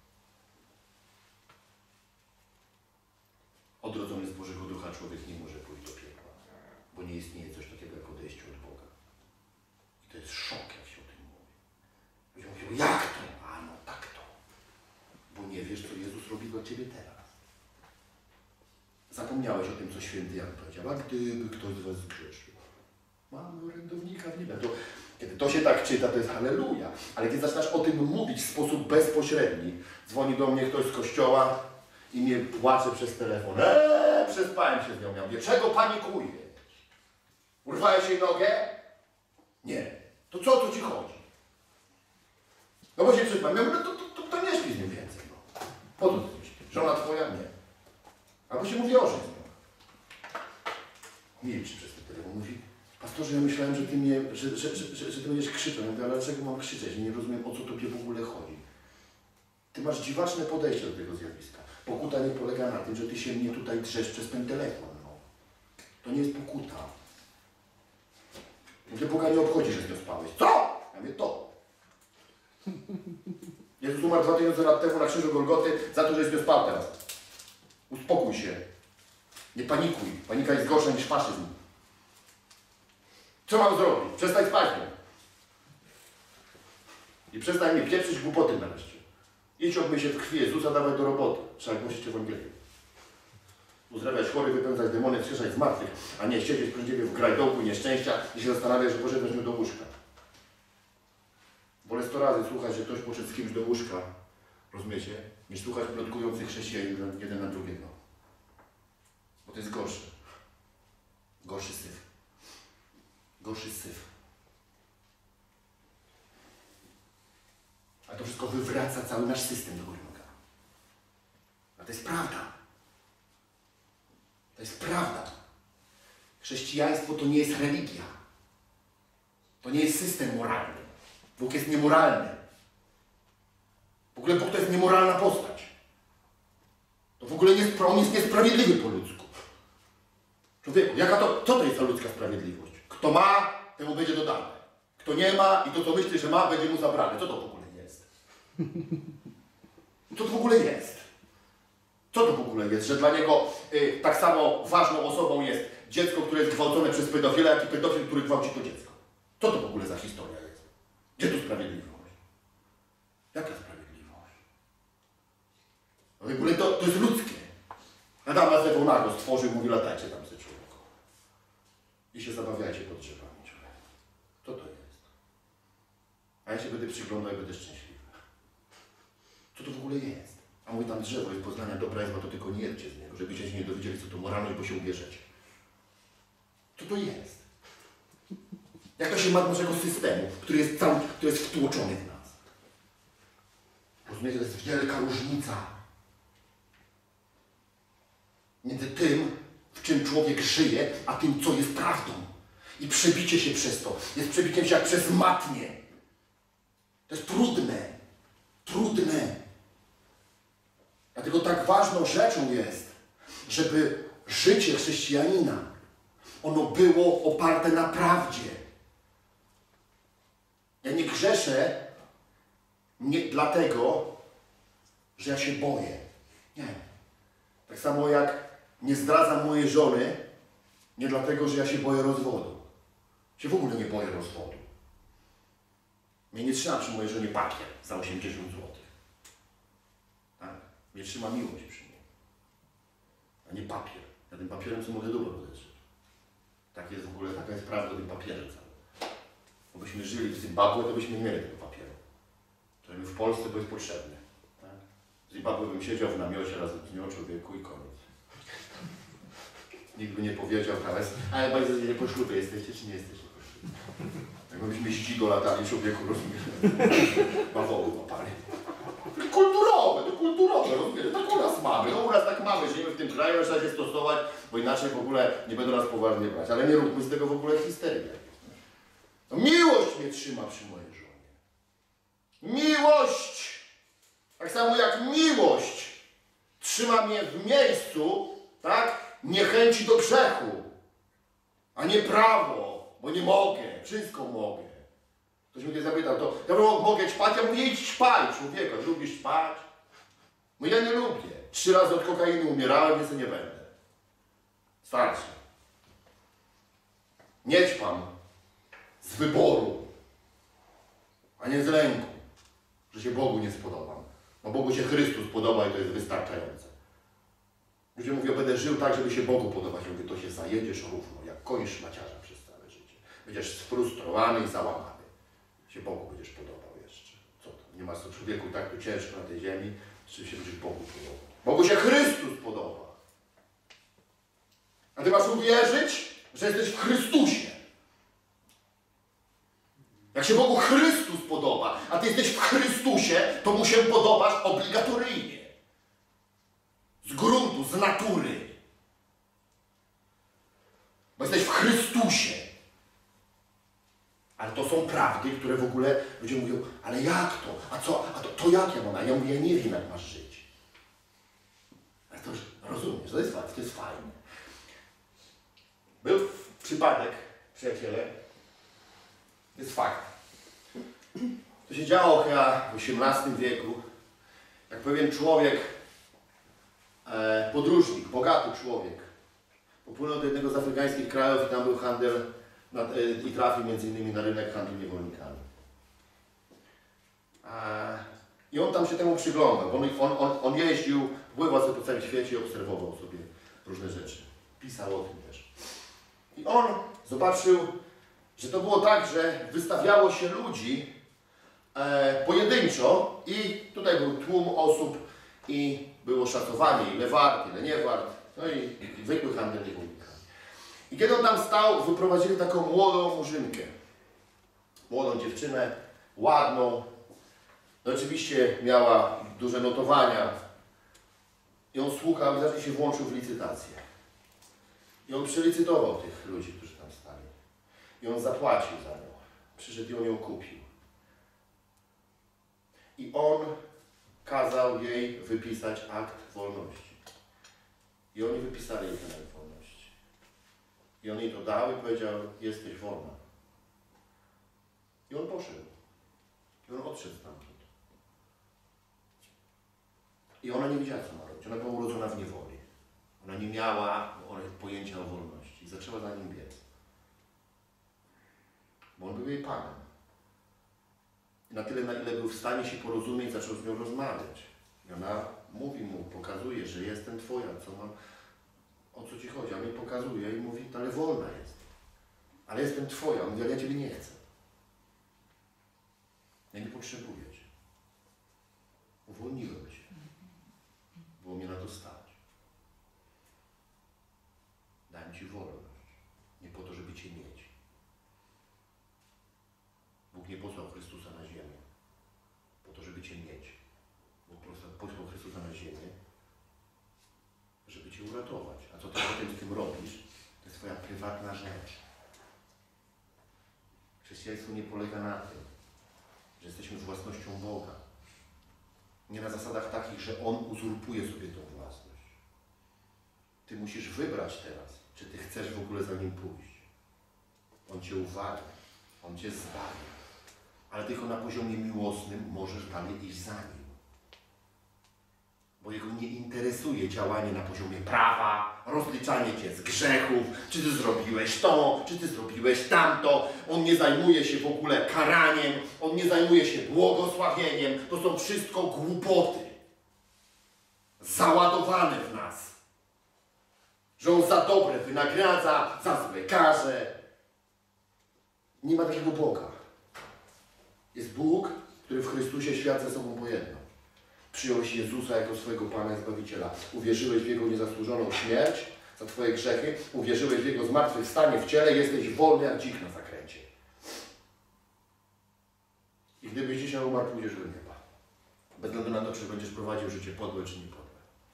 Odrodzony z Bożego Ducha człowiek nie może pójść do piekła, bo nie istnieje coś takiego jak odejście od Boga. I to jest szok, jak się o tym mówi. Ludzie mówią: jak to? A no tak to. Bo nie wiesz, co Jezus robi dla Ciebie teraz. Zapomniałeś o tym, co święty Jan powiedział: a gdyby ktoś z Was zgrzeszył, mamy orędownika w niebie. Kiedy to się tak czyta, to jest halleluja. Ale kiedy zaczynasz o tym mówić w sposób bezpośredni, dzwoni do mnie ktoś z kościoła i mnie płacze przez telefon. Przespałem się z nią. Ja mówię: czego panikujesz? Urwałeś jej nogę? Nie. To co tu Ci chodzi? No bo się przespałem. Ja mówię: to nie śpi z nim więcej. No. Po co Ty śpisz? Żona Twoja? Nie. Albo się mówi: ożeń z nią. Milczy przez ten telefon. Mówi: pastorze, ja myślałem, że Ty mnie, że Ty będziesz krzyczał. Ja mówię: ale dlaczego mam krzyczeć? Nie rozumiem, o co Tobie w ogóle chodzi. Ty masz dziwaczne podejście do tego zjawiska. Pokuta nie polega na tym, że Ty się mnie tutaj drzesz przez ten telefon. No. To nie jest pokuta. Ty Boga nie obchodzi, że z nią spałeś. Co? Ja mówię: to. Jezus umarł 2000 lat temu na krzyżu Golgoty za to, że z nią spał teraz. Uspokój się. Nie panikuj. Panika jest gorsza niż faszyzm. Co mam zrobić? Przestań spać. I przestań mi pieprzyć głupoty nareszcie. Idź, obmyj się w krwi Jezusa, dawaj do roboty. Trzeba głosić Ewangelię. Uzdrawiać chorych, wypędzać demony, wskrzeszać zmartwych, a nie siedzieć przy ciebie w grajdołku nieszczęścia i się zastanawiać, że poszedłeś do łóżka. Wolę 100 razy słuchać, że ktoś poszedł z kimś do łóżka, rozumiecie, niż słuchać plotkujących chrześcijan jeden na drugiego. Bo to jest gorsze. Gorszy syf. Gorszy syf. A to wszystko wywraca cały nasz system do góry nogami. A to jest prawda. To jest prawda. Chrześcijaństwo to nie jest religia. To nie jest system moralny. Bóg jest niemoralny. W ogóle Bóg to jest niemoralna postać. To w ogóle nie, On jest niesprawiedliwy po ludzku. Człowieku, co to jest za ludzka sprawiedliwość? Kto ma, temu będzie dodane. Kto nie ma i to, co myśli, że ma, będzie mu zabrane. Co to w ogóle jest? Co to w ogóle jest? Co to w ogóle jest? Że dla niego tak samo ważną osobą jest dziecko, które jest gwałcone przez pedofila, jak i pedofil, który gwałci to dziecko. Co to w ogóle za historia jest? Gdzie tu sprawiedliwość? Jaka sprawiedliwość? No w ogóle to jest ludzkie. Adama z Ewą nago stworzył, mówi: latajcie tam ze człowieku. I się zabawiajcie pod drzewami, człowiek. Co to jest? A ja się będę przyglądał i będę szczęśliwy. Co to w ogóle jest? A mówi, tam drzewo jest poznania dobra i zła, to tylko nie jedźcie z niego, żebyście się nie dowiedzieli, co to moralność, bo się ubierzecie. Co to jest? Jak to się ma do naszego systemu, który jest wtłoczony w nas? Rozumiecie, to jest wielka różnica między tym, w czym człowiek żyje, a tym, co jest prawdą. I przebicie się przez to jest przebiciem się jak przez matnię. To jest trudne. Trudne. Dlatego tak ważną rzeczą jest, żeby życie chrześcijanina, ono było oparte na prawdzie. Ja nie grzeszę nie dlatego, że ja się boję. Nie. Tak samo jak nie zdradzam mojej żony, nie dlatego, że ja się boję rozwodu. Się w ogóle nie boję rozwodu. Mnie nie trzyma przy mojej żonie papier za 80 zł. Tak? Mnie trzyma miłość przy niej. A nie papier. Ja tym papierem co mogę dobro podetrzeć. Tak jest w ogóle, taka jest prawda o tym papierze całym. Gdybyśmy żyli w Zimbabwe, to byśmy nie mieli tego papieru. To w Polsce, bo jest potrzebny. Tak? W Zimbabwe bym siedział w namiocie razem z nią, człowieku, i koniec. Nikt by nie powiedział teraz, ale bardzo nie po ślubie jesteście, czy nie jesteście po ślubie? Jakbyśmy ścigo latali, człowieku, rozumiesz? Bawoły łapali. To kulturowe, rozumiesz? Tak u nas mamy, no u nas tak mamy, żyjemy w tym kraju, trzeba się stosować, bo inaczej w ogóle nie będą nas poważnie brać. Ale nie róbmy z tego w ogóle histerii. No, miłość mnie trzyma przy mojej żonie. Miłość! Tak samo jak miłość trzyma mnie w miejscu, tak? Niechęci do grzechu, a nie prawo, bo nie mogę, wszystko mogę. Ktoś mnie zapytał, to ja mogę ćpać? Ja mówię, idź ćpaj, człowieku, lubisz ćpać? No ja nie lubię. 3 razy od kokainy umierałem, więc nie będę. Starczy. Nie ćpam z wyboru, a nie z lęku, że się Bogu nie spodobam. Bo Bogu się Chrystus podoba i to jest wystarczające. Ludzie mówią, będę żył tak, żeby się Bogu podobać. Ja mówię, to się zajedziesz równo, jak koń szmaciarza przez całe życie. Będziesz sfrustrowany i załamany. Się Bogu będziesz podobał jeszcze. Co to? Nie masz to człowieku tak tu ciężko na tej ziemi, czy się będziesz Bogu podobał. Bogu się Chrystus podoba. A ty masz uwierzyć, że jesteś w Chrystusie. Jak się Bogu Chrystus podoba, a ty jesteś w Chrystusie, to mu się podobasz obligatoryjnie. Z gruntu, z natury. Bo jesteś w Chrystusie. Ale to są prawdy, które w ogóle ludzie mówią, ale jak to? A co? A to jak ja mam? A ja mówię, ja nie wiem, jak masz żyć. Ale to już rozumiesz, to jest fajne. Był przypadek, przyjaciele, to jest fakt. To się działo chyba w XVIII wieku, jak pewien człowiek, podróżnik, bogaty człowiek, popłynął do jednego z afrykańskich krajów i tam był handel i trafił między innymi na rynek handlu niewolnikami. I on tam się temu przyglądał. On jeździł, pływał sobie po całym świecie i obserwował sobie różne rzeczy. Pisał o tym też. I on zobaczył, że to było tak, że wystawiało się ludzi pojedynczo i tutaj był tłum osób i było szacowanie, ile wart, ile nie wart. No i zwykły handel niewolnikami. I kiedy on tam stał, wyprowadzili taką młodą murzynkę. Młodą dziewczynę, ładną. No oczywiście miała duże notowania. I on słuchał i zacznie się włączył w licytację. I on przelicytował tych ludzi, którzy tam stali. I on zapłacił za nią. Przyszedł i on ją kupił. I on kazał jej wypisać akt wolności. I oni wypisali jej ten akt wolności. I on jej to dał i powiedział, jesteś wolna. I on poszedł. I on odszedł stamtąd. I ona nie wiedziała, co ma robić. Ona była urodzona w niewoli. Ona nie miała pojęcia o wolności. I zaczęła za nim biec. Bo on był jej panem. I na tyle, na ile był w stanie się porozumieć, zaczął z nią rozmawiać. I ona mówi mu, pokazuje, że jestem twoja, co mam, o co ci chodzi. A on jej pokazuje i mówi, ale wolna jest. Ale jestem twoja. On mówi, ale ja ciebie nie chcę. Ja nie potrzebuję cię. Uwolniłem cię. Ci wolność. Nie po to, żeby Cię mieć. Bóg nie posłał Chrystusa na ziemię po to, żeby Cię mieć. Bóg posłał Chrystusa na ziemię, żeby Cię uratować. A co Ty potem z tym robisz, to jest Twoja prywatna rzecz. Chrześcijaństwo nie polega na tym, że jesteśmy własnością Boga. Nie na zasadach takich, że On uzurpuje sobie tą własność. Ty musisz wybrać teraz, czy Ty chcesz w ogóle za Nim pójść. On Cię uwalnia, On Cię zbawi. Ale tylko na poziomie miłosnym możesz dalej iść za Nim. Bo Jego nie interesuje działanie na poziomie prawa, rozliczanie Cię z grzechów, czy Ty zrobiłeś to, czy Ty zrobiłeś tamto. On nie zajmuje się w ogóle karaniem, On nie zajmuje się błogosławieniem. To są wszystko głupoty. Załadowane w nas. Że On za dobre wynagradza, za złe karze. Nie ma takiego Boga. Jest Bóg, który w Chrystusie świat ze sobą pojednał. Przyjąłeś Jezusa jako swojego Pana i Zbawiciela. Uwierzyłeś w Jego niezasłużoną śmierć za Twoje grzechy. Uwierzyłeś w Jego zmartwychwstanie w ciele. Jesteś wolny jak dzik na zakręcie. I gdybyś dzisiaj umarł, pójdziesz do nieba. Bez względu na to, czy będziesz prowadził życie podłe, czy niepodłe.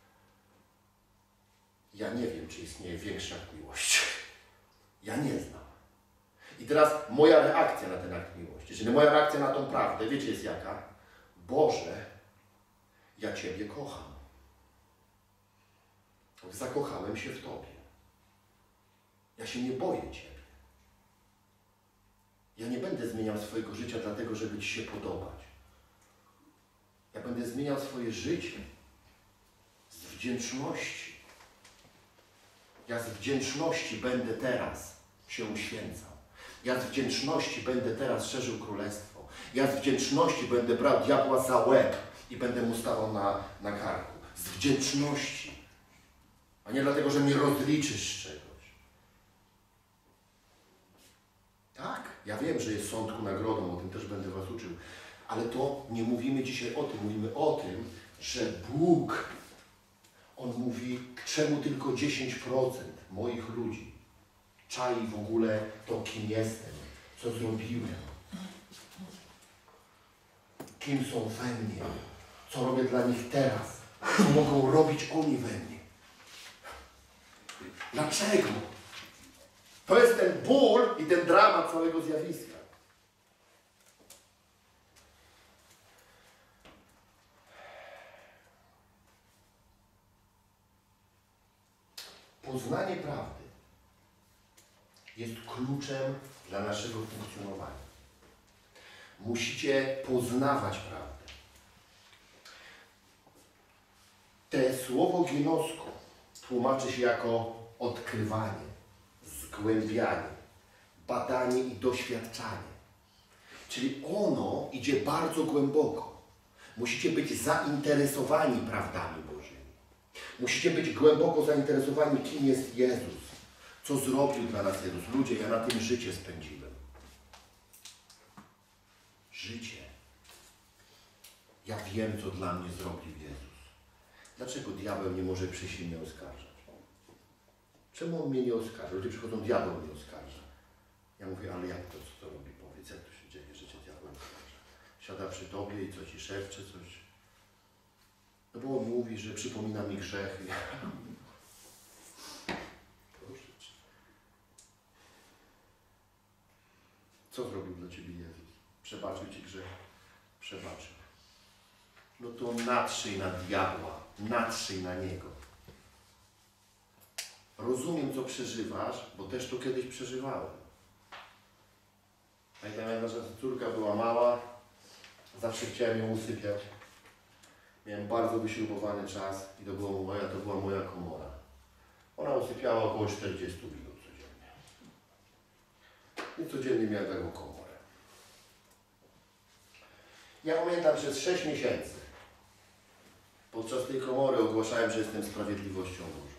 Ja nie wiem, czy istnieje większa miłość. Ja nie znam. I teraz moja reakcja na ten akt miłości, czyli moja reakcja na tą prawdę, wiecie jest jaka? Boże, ja Ciebie kocham. Zakochałem się w Tobie. Ja się nie boję Ciebie. Ja nie będę zmieniał swojego życia dlatego, żeby Ci się podobać. Ja będę zmieniał swoje życie z wdzięczności. Ja z wdzięczności będę teraz się uświęcał. Ja z wdzięczności będę teraz szerzył królestwo. Ja z wdzięczności będę brał diabła za łeb i będę mu stawał na karku. Z wdzięczności. A nie dlatego, że mnie rozliczysz z czegoś. Tak, ja wiem, że jest sąd ku nagrodą, o tym też będę Was uczył. Ale to nie mówimy dzisiaj o tym. Mówimy o tym, że Bóg, On mówi, czemu tylko 10% moich ludzi czai w ogóle to, kim jestem, co zrobiłem, kim są we mnie, co robię dla nich teraz, co mogą robić oni we mnie. Dlaczego? To jest ten ból i ten dramat całego zjawiska. Poznanie prawdy jest kluczem dla naszego funkcjonowania. Musicie poznawać prawdę. Te słowo ginosko tłumaczy się jako odkrywanie, zgłębianie, badanie i doświadczanie. Czyli ono idzie bardzo głęboko. Musicie być zainteresowani prawdami Bożymi. Musicie być głęboko zainteresowani, kim jest Jezus. Co zrobił dla nas Jezus. Ludzie, ja na tym życie spędziłem. Życie. Ja wiem, co dla mnie zrobił Jezus. Dlaczego diabeł nie może przyjść i mnie oskarżać? Czemu on mnie nie oskarża? Ludzie przychodzą, diabeł mnie oskarża. Ja mówię, ale jak to, co to robi? Powiedz, jak to się dzieje, że cię diabeł oskarża? Siada przy tobie i co ci szepcze, coś. No bo on mówi, że przypomina mi grzechy. Proszę cię. Co zrobił dla ciebie Jezus? Przebaczył ci grzech? Przebaczył. No to natrzyj na diabła, natrzyj na niego. Rozumiem, co przeżywasz, bo też to kiedyś przeżywałem. Pamiętam, jak nasza córka była mała, zawsze chciałem ją usypiać. Miałem bardzo wyśrubowany czas i to była moja komora. Ona usypiała około 40 minut codziennie. I codziennie miałem taką komorę. Ja pamiętam, przez 6 miesięcy podczas tej komory ogłaszałem, że jestem sprawiedliwością Bożą.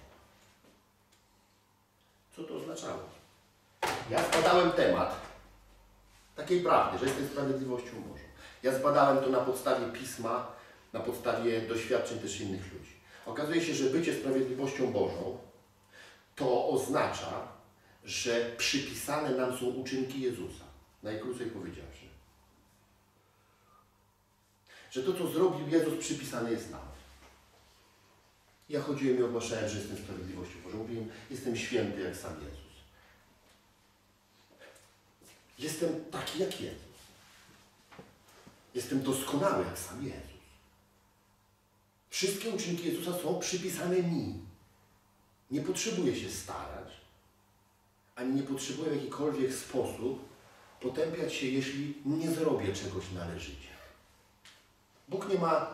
Co to oznaczało? Ja zbadałem temat takiej prawdy, że jestem sprawiedliwością Bożą. Ja zbadałem to na podstawie Pisma, na podstawie doświadczeń też innych ludzi. Okazuje się, że bycie sprawiedliwością Bożą to oznacza, że przypisane nam są uczynki Jezusa. Najkrócej powiedziawszy. Że to, co zrobił Jezus, przypisane jest nam. Ja chodziłem i ogłaszałem, że jestem sprawiedliwością Bożą. Mówiłem, jestem święty jak sam Jezus. Jestem taki jak Jezus. Jestem doskonały jak sam Jezus. Wszystkie uczynki Jezusa są przypisane mi. Nie potrzebuję się starać, ani nie potrzebuję w jakikolwiek sposób potępiać się, jeśli nie zrobię czegoś należycie. Bóg nie ma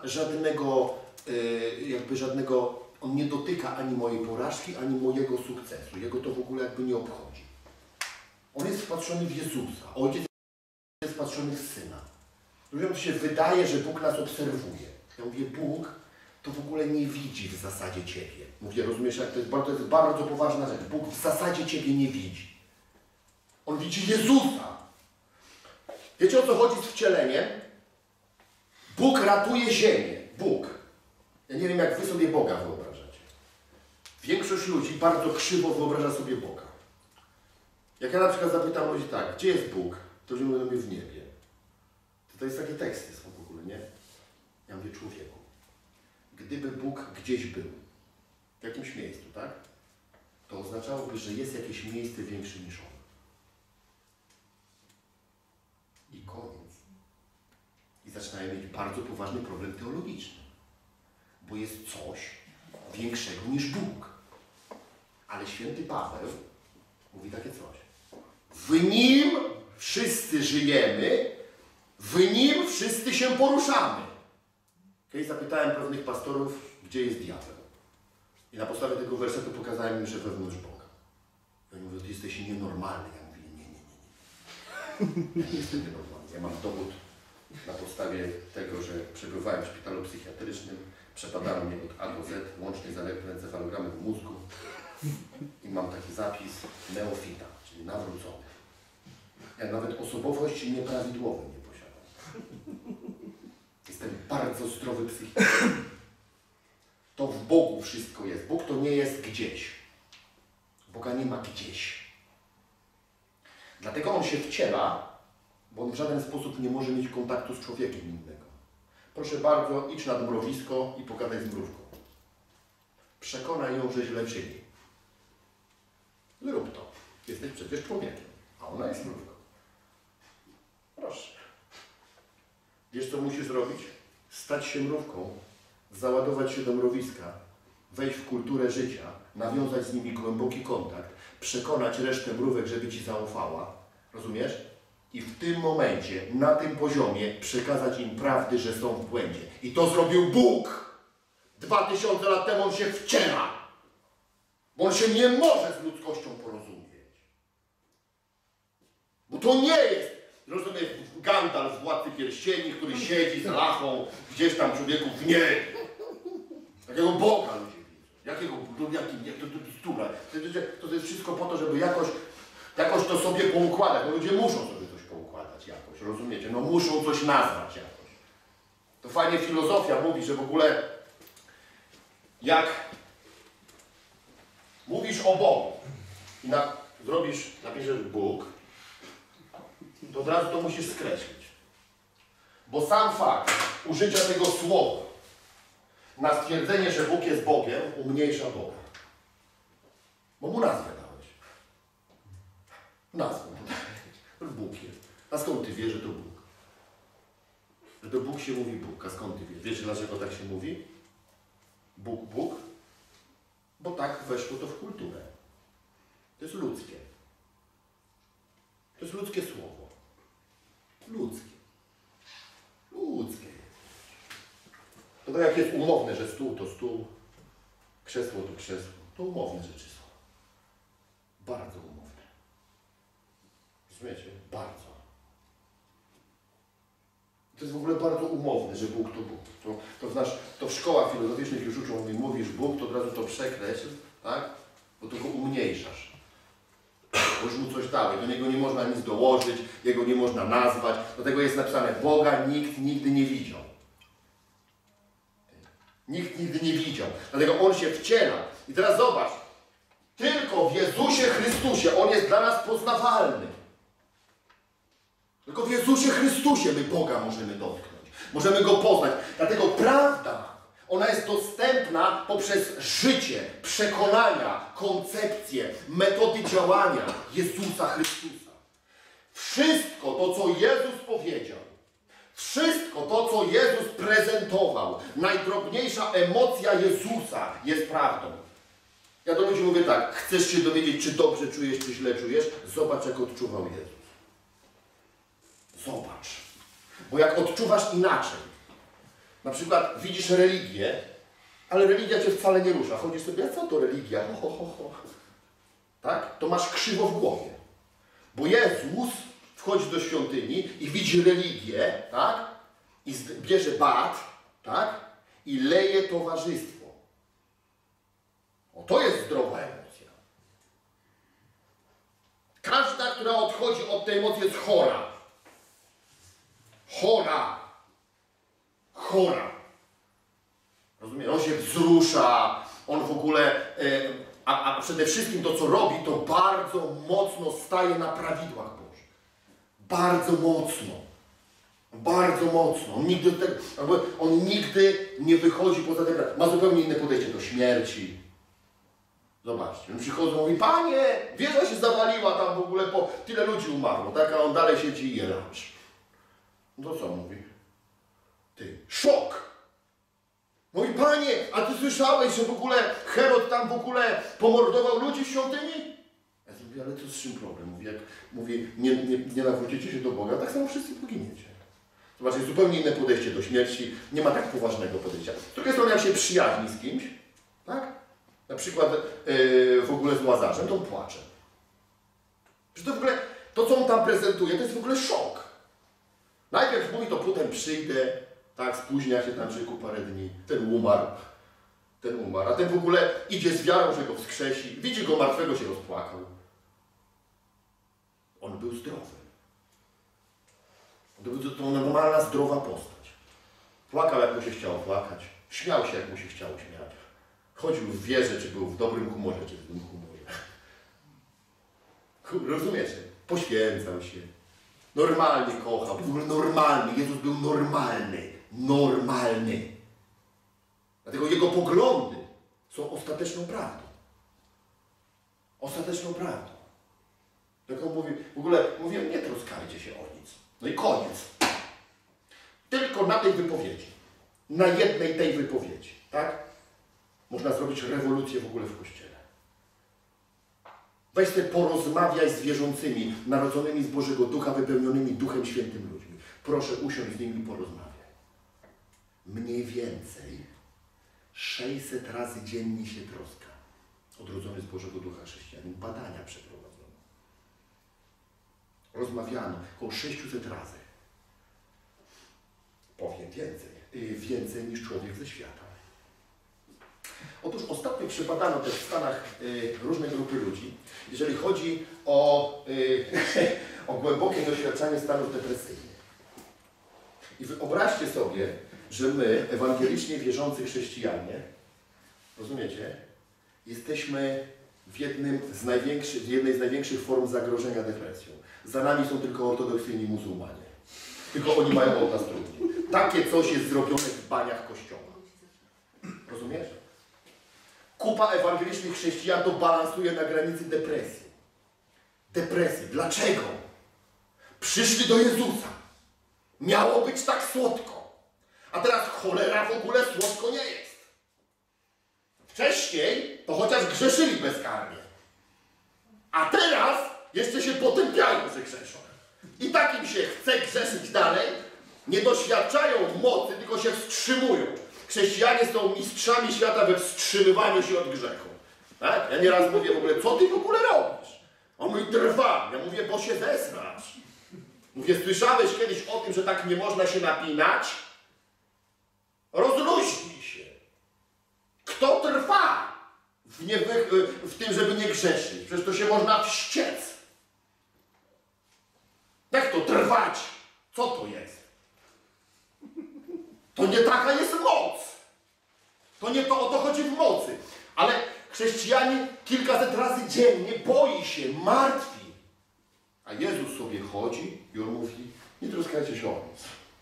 żadnego, On nie dotyka ani mojej porażki, ani mojego sukcesu. Jego to w ogóle jakby nie obchodzi. On jest wpatrzony w Jezusa. Ojciec jest wpatrzony w Syna. Ludziom się wydaje, że Bóg nas obserwuje. Ja mówię, Bóg to w ogóle nie widzi w zasadzie Ciebie. Mówię, rozumiesz, jak to jest bardzo poważna rzecz. Bóg w zasadzie Ciebie nie widzi. On widzi Jezusa. Wiecie, o co chodzi z wcieleniem? Bóg ratuje ziemię. Bóg. Ja nie wiem, jak wy sobie Boga wyobrażacie. Większość ludzi bardzo krzywo wyobraża sobie Boga. Jak ja na przykład zapytam ludzi tak, gdzie jest Bóg? To ludzie mówią w niebie. To jest takie teksty są w ogóle, nie? Ja mówię, człowieku, gdyby Bóg gdzieś był, w jakimś miejscu, tak? To oznaczałoby, że jest jakieś miejsce większe niż On. I koniec. I zaczynają mieć bardzo poważny problem teologiczny. Bo jest coś większego niż Bóg. Ale święty Paweł mówi takie coś. W Nim wszyscy żyjemy, w Nim wszyscy się poruszamy. Kiedyś zapytałem pewnych pastorów, gdzie jest diabeł. I na podstawie tego wersetu pokazałem im, że wewnątrz Boga. I oni mówią, ty jesteś nienormalny. Ja mówię, nie. Ja nie jestem nienormalny. Ja mam dowód na podstawie tego, że przebywałem w szpitalu psychiatrycznym, przebadano mnie od A do Z, łącznie z elektroencefalogramem mózgu i mam taki zapis neofita, czyli nawrócony. Ja nawet osobowości nieprawidłowej nie posiadam. Jestem bardzo zdrowy psychicznie. To w Bogu wszystko jest. Bóg to nie jest gdzieś. Boga nie ma gdzieś. Dlatego On się wciela, bo On w żaden sposób nie może mieć kontaktu z człowiekiem innego. Proszę bardzo, idź nad mrowisko i pogadaj z mrówką. Przekonaj ją, że źle czyni. Zrób to. Jesteś przecież człowiekiem, a ona jest mrówką. Proszę. Wiesz, co musisz zrobić? Stać się mrówką, załadować się do mrowiska, wejść w kulturę życia, nawiązać z nimi głęboki kontakt, przekonać resztę mrówek, żeby Ci zaufała. Rozumiesz? I w tym momencie, na tym poziomie przekazać im prawdy, że są w błędzie. I to zrobił Bóg! 2000 lat temu On się wciela! Bo On się nie może z ludzkością porozumieć. Bo to nie jest, rozumiesz, Gandalf z Władcy Pierścieni, który siedzi z lachą gdzieś tam człowieku w niebie. Takiego Boga ludzie widzą. To jest wszystko po to, żeby jakoś to sobie poukładać. No ludzie muszą sobie coś poukładać jakoś, rozumiecie? No muszą coś nazwać jakoś. To fajnie filozofia mówi, że w ogóle jak mówisz o Bogu i napiszesz Bóg, to od razu to musisz skreślić. Bo sam fakt użycia tego słowa na stwierdzenie, że Bóg jest Bogiem, umniejsza Boga. Bo mu nazwę dałeś. Nazwę mu dałeś. Bóg jest. A skąd ty wiesz, że to Bóg? Że to Bóg się mówi Bóg. A skąd ty wiesz? Wiesz, dlaczego tak się mówi? Bóg? Bo tak weszło to w kulturę. To jest ludzkie. To jest ludzkie słowo. Ludzkie. To tak jak jest umowne, że stół to stół, krzesło to krzesło. To umowne rzeczy są. Bardzo umowne. Rozumiecie? Bardzo. To jest w ogóle bardzo umowne, że Bóg to Bóg. To w szkołach filozoficznych już uczą, mówisz Bóg, to od razu to przekreśl, tak? Bo to go umniejszasz. Bo już mu coś dałeś, do niego nie można nic dołożyć, jego nie można nazwać. Do tego jest napisane, Boga nikt nigdy nie widział. Nikt nigdy nie widział. Dlatego On się wciela. I teraz zobacz. Tylko w Jezusie Chrystusie On jest dla nas poznawalny. Tylko w Jezusie Chrystusie my Boga możemy dotknąć. Możemy Go poznać. Dlatego prawda, ona jest dostępna poprzez życie, przekonania, koncepcje, metody działania Jezusa Chrystusa. Wszystko to, co Jezus powiedział, wszystko to, co Jezus prezentował, najdrobniejsza emocja Jezusa jest prawdą. Ja do ludzi mówię tak, chcesz się dowiedzieć, czy dobrze czujesz, czy źle czujesz? Zobacz, jak odczuwał Jezus. Zobacz. Bo jak odczuwasz inaczej, na przykład widzisz religię, ale religia cię wcale nie rusza. Chodzisz sobie, a co to religia? Ho, ho, ho. Tak? To masz krzywo w głowie. Bo Jezus wchodzi do świątyni i widzi religię, tak? I bierze bat, tak? I leje towarzystwo. O, to jest zdrowa emocja. Każda, która odchodzi od tej emocji, jest chora. Chora. Chora. Rozumiem? On się wzrusza, on w ogóle, a przede wszystkim to, co robi, to bardzo mocno staje na prawidłach Bożych. Bardzo mocno. Bardzo mocno. On nigdy nie wychodzi poza ten. Ma zupełnie inne podejście do śmierci. Zobaczcie, on przychodzą i mówi, Panie, wieża się zawaliła tam w ogóle, tyle ludzi umarło, tak? A on dalej siedzi i je lunch. No to co mówi? Ty, szok! Mówi, Panie, a ty słyszałeś, że w ogóle Herod tam w ogóle pomordował ludzi w świątyni? Ja mówię, ale to z czym problem? Mówi, jak mówi, nie nawrócicie się do Boga, tak samo wszyscy poginiecie. Zobaczcie, zupełnie inne podejście do śmierci, nie ma tak poważnego podejścia. Z drugiej strony, jak się przyjaźni z kimś, tak? Na przykład w ogóle z Łazarzem, to on płacze. Że to w ogóle, to co on tam prezentuje, to jest w ogóle szok. Najpierw mówi, to potem przyjdę, tak, spóźnia się tam rzeku parę dni, ten umarł, a ten w ogóle idzie z wiarą, że go wskrzesi, widzi go martwego, się rozpłakał. On był zdrowy. To normalna, zdrowa postać. Płakał, jak mu się chciało płakać, śmiał się, jak mu się chciało śmiać. Chodził w wierze, czy był w dobrym humorze, czy w złym humorze. Rozumiecie? Poświęcał się. Normalnie kochał. W ogóle normalny. Jezus był normalny. Normalny. Dlatego Jego poglądy są ostateczną prawdą. Ostateczną prawdą. Tak on mówi, w ogóle mówiłem, nie troskajcie się o nic. No i koniec. Tylko na tej wypowiedzi. Na jednej tej wypowiedzi. Tak? Można zrobić rewolucję w ogóle w Kościele. Weź sobie porozmawiaj z wierzącymi, narodzonymi z Bożego Ducha, wypełnionymi Duchem Świętym ludźmi. Proszę usiąść z nimi i porozmawiaj. Mniej więcej 600 razy dziennie się troska. Odrodzony z Bożego Ducha chrześcijanin. Badania przeprowadzono. Rozmawiano około 600 razy. Powiem więcej. Więcej niż człowiek ze świata. Otóż ostatnio przebadano też w Stanach różne grupy ludzi, jeżeli chodzi o, o głębokie doświadczanie stanów depresyjnych. I wyobraźcie sobie, że my, ewangelicznie wierzący chrześcijanie, rozumiecie, jesteśmy w jednej z największych form zagrożenia depresją. Za nami są tylko ortodoksyjni muzułmanie. Tylko oni mają od nas trudniej. Takie coś jest zrobione w baniach kościoła. Rozumiesz? Kupa ewangelicznych chrześcijan to balansuje na granicy depresji. Depresji. Dlaczego? Przyszli do Jezusa. Miało być tak słodko. A teraz cholera w ogóle słodko nie jest. Wcześniej to chociaż grzeszyli bezkarnie. A teraz jeszcze się potępiają, że grzeszą. I tak im się chce grzeszyć dalej. Nie doświadczają mocy, tylko się wstrzymują. Chrześcijanie są mistrzami świata we wstrzymywaniu się od grzechu. Tak? Ja nieraz mówię w ogóle, co ty w ogóle robisz? On mówi, trwam. Ja mówię, bo się zesrasz. Mówię, słyszałeś kiedyś o tym, że tak nie można się napinać? Rozluźnij się. Kto trwa w tym, żeby nie grzeszyć? Przecież to się można wściec. Jak to trwać? Co to jest? To nie taka jest moc. To nie to o to chodzi w mocy. Ale Chrześcijanin kilkaset razy dziennie boi się, martwi. A Jezus sobie chodzi i on mówi, nie troskajcie się o nic.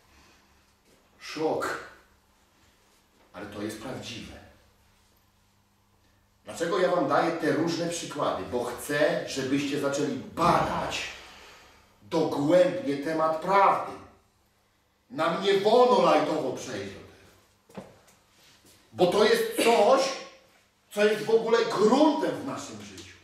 Szok. Ale to jest prawdziwe. Dlaczego ja wam daję te różne przykłady? Bo chcę, żebyście zaczęli badać dogłębnie temat prawdy. Nam nie wolno lajtowo przejść do tego. Bo to jest coś, co jest w ogóle gruntem w naszym życiu.